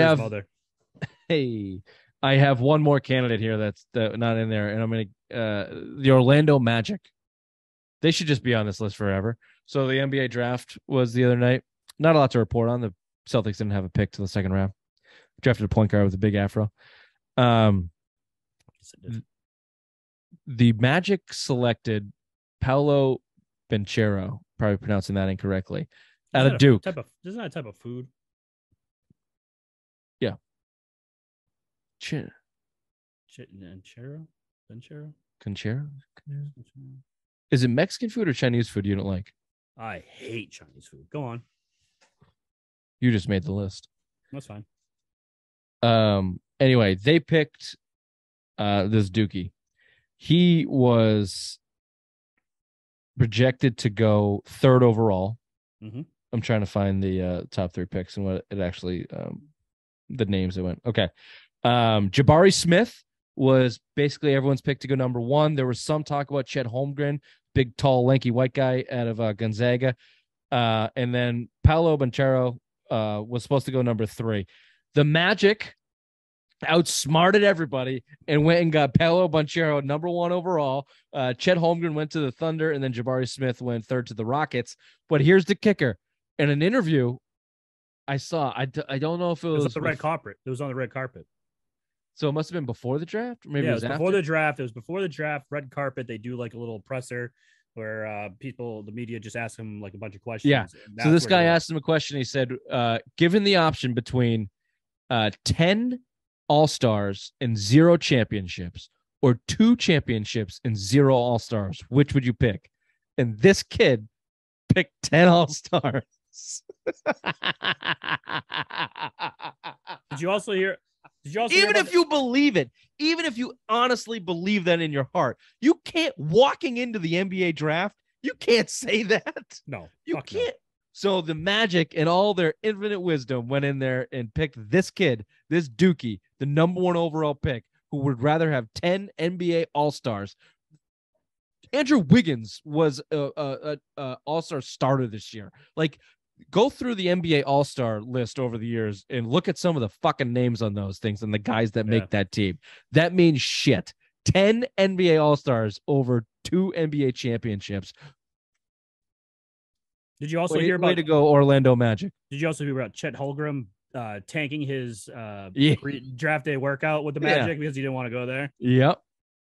C: one more candidate here that's not in there, and I'm going to the Orlando Magic. They should just be on this list forever. So the NBA draft was the other night. Not a lot to report on. The Celtics didn't have a pick till the second round. Drafted a point guard with a big afro. The Magic selected Paolo Banchero, probably pronouncing that incorrectly, out of Duke.
B: Isn't that a type of food?
C: Yeah. Conchero? Is it Mexican food or Chinese food you don't like?
B: I hate Chinese food. Go on.
C: You just made the list.
B: That's fine.
C: Anyway, they picked this Dookie. He was projected to go third overall.
B: Mm-hmm.
C: I'm trying to find the top 3 picks and what it actually the names that went. Okay. Jabari Smith was basically everyone's pick to go number 1. There was some talk about Chet Holmgren, big, tall, lanky white guy out of Gonzaga. And then Paolo Banchero was supposed to go number 3. The Magic outsmarted everybody and went and got Paolo Banchero number 1 overall. Chet Holmgren went to the Thunder, and then Jabari Smith went third to the Rockets. But here's the kicker. In an interview I saw, I don't know if it was
B: on the red carpet. It was on the red carpet.
C: So it must have been before the draft? Maybe
B: it was
C: after?
B: before the draft. It was before the draft, red carpet. They do like a little presser where the media just ask him like a bunch of questions.
C: Yeah. So this guy asked him a question. He said, given the option between 10 All-Stars and 0 championships or 2 championships and 0 All-Stars, which would you pick? And this kid picked 10 All-Stars.
B: Did you also hear
C: even if you believe it, even if you honestly believe that in your heart, you can't, walking into the NBA draft, you can't say that.
B: No,
C: you can't. No. So the Magic and all their infinite wisdom went in there and picked this kid, this Dookie, the number 1 overall pick, who would rather have 10 NBA All-Stars. Andrew Wiggins was a All-Star starter this year. Like, go through the NBA All-Star list over the years and look at some of the fucking names on those things and the guys that make that team. That means shit. 10 NBA All-Stars over 2 NBA championships.
B: Did you also hear about
C: way to go, Orlando Magic?
B: Did you also hear about Chet Holmgren tanking his draft day workout with the Magic because he didn't want to go there?
C: Yep.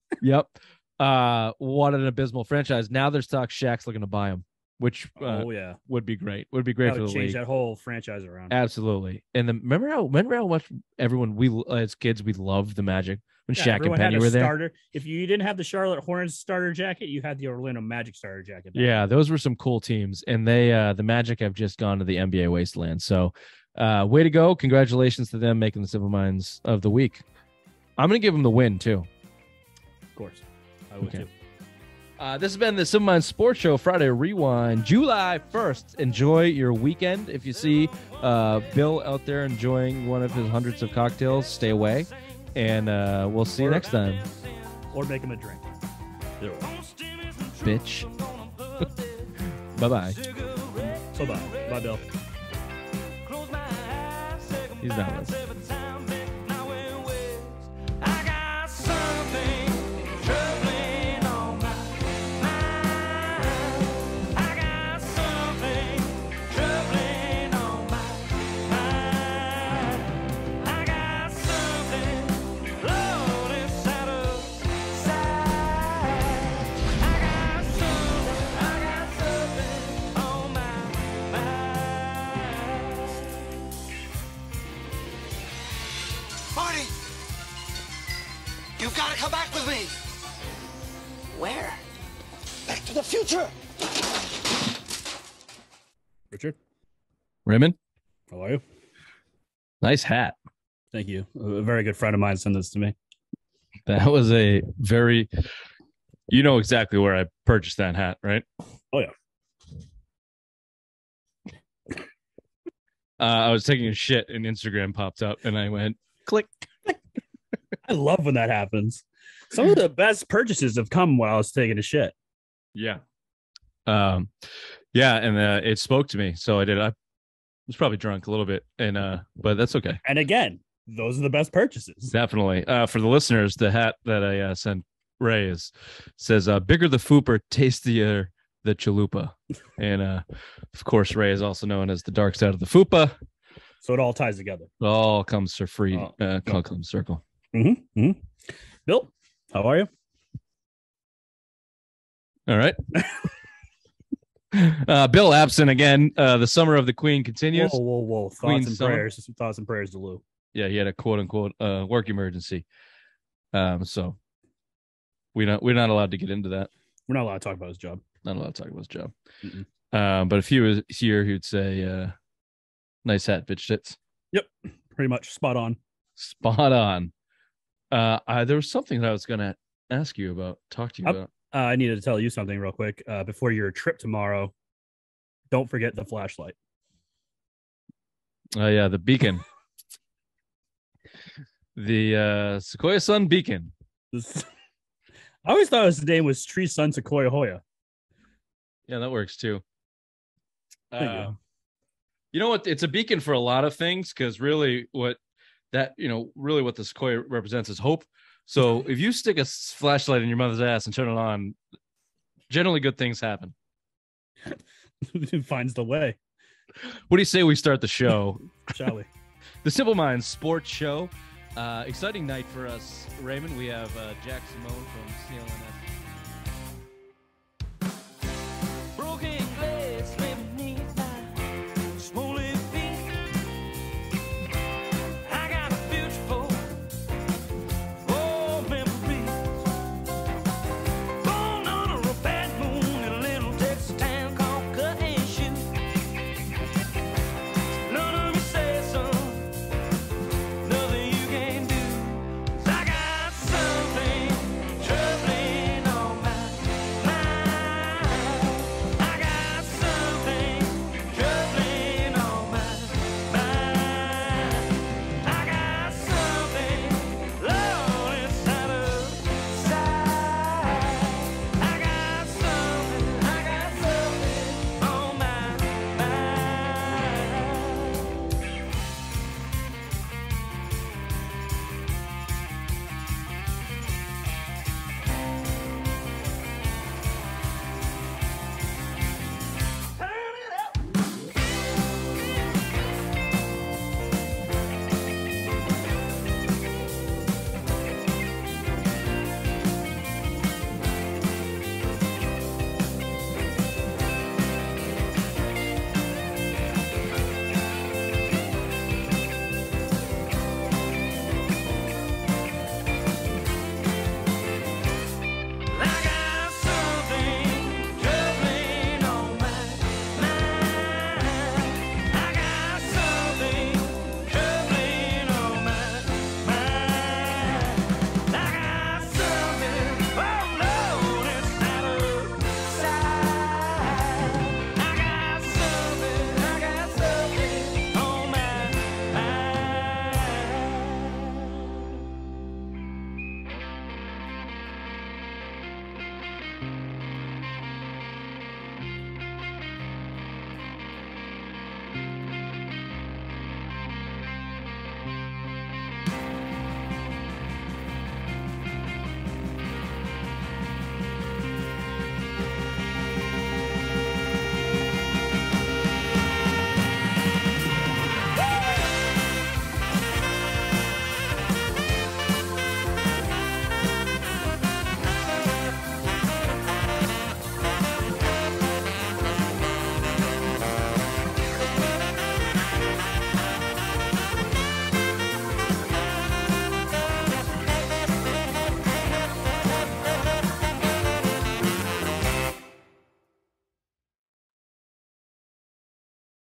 C: What an abysmal franchise. Now there's talk Shaq's looking to buy him, which would be great. Would be great for the
B: change
C: league.
B: That whole franchise around.
C: Absolutely. And remember how much everyone as kids we loved the Magic when Shaq and Penny were there.
B: Starter. If you didn't have the Charlotte Hornets starter jacket, you had the Orlando Magic starter jacket.
C: Yeah, those were some cool teams, and the Magic have just gone to the NBA wasteland. So, way to go! Congratulations to them making the Simple Minds of the week. I'm gonna give them the win too.
B: Of course, I would too.
C: This has been the Simple Minds Sports Show Friday Rewind, July 1st. Enjoy your weekend. If you see Bill out there enjoying one of his hundreds of cocktails, stay away. And we'll see you next time.
B: Or make him a drink.
C: Bitch. Bye-bye.
B: So bye. Bye, Bill.
C: He's not listening.
E: You've got to come back with me. Where? Back to the future.
B: Richard?
C: Raymond?
B: How are you?
C: Nice hat.
B: Thank you. A very good friend of mine sent this to me.
C: That was a very... You know exactly where I purchased that hat, right?
B: Oh, yeah.
C: I was taking a shit and Instagram popped up and I went, click.
B: I love when that happens. Some of the best purchases have come while I was taking a shit.
C: Yeah. And it spoke to me. So I did. I was probably drunk a little bit, but that's okay.
B: And again, those are the best purchases.
C: Definitely. For the listeners, the hat that I sent Ray says, bigger the fooper, tastier the chalupa. And of course, Ray is also known as the dark side of the fupa.
B: So it all ties together.
C: It all comes for free. Comes circle.
B: Mm-hmm. Mm-hmm. Bill, how are you?
C: All right. Bill absent again. The summer of the Queen continues.
B: Whoa. Thoughts and prayers to Lou.
C: Yeah, he had a quote unquote work emergency. So we're not allowed to get into that.
B: We're not allowed to talk about his job.
C: Not allowed to talk about his job.
B: Mm-mm.
C: But if he was here, he would say, nice hat, bitch tits.
B: Yep. Pretty much spot on.
C: Spot on. There was something that I was going to ask you about, talk to you about.
B: I needed to tell you something real quick before your trip tomorrow. Don't forget the flashlight.
C: Oh, yeah, the beacon. The Sequoia Sun Beacon.
B: I always thought his name was Tree Sun Sequoia Hoya.
C: Yeah, that works too.
B: Thank you.
C: You know what? It's a beacon for a lot of things, because really what the Sequoia represents is hope. So if you stick a flashlight in your mother's ass and turn it on, generally good things happen.
B: Finds the way.
C: What do you say we start the show?
B: Shall we?
C: The Simple Minds Sports Show. Exciting night for us, Raymond. We have Jack Simone from CLNS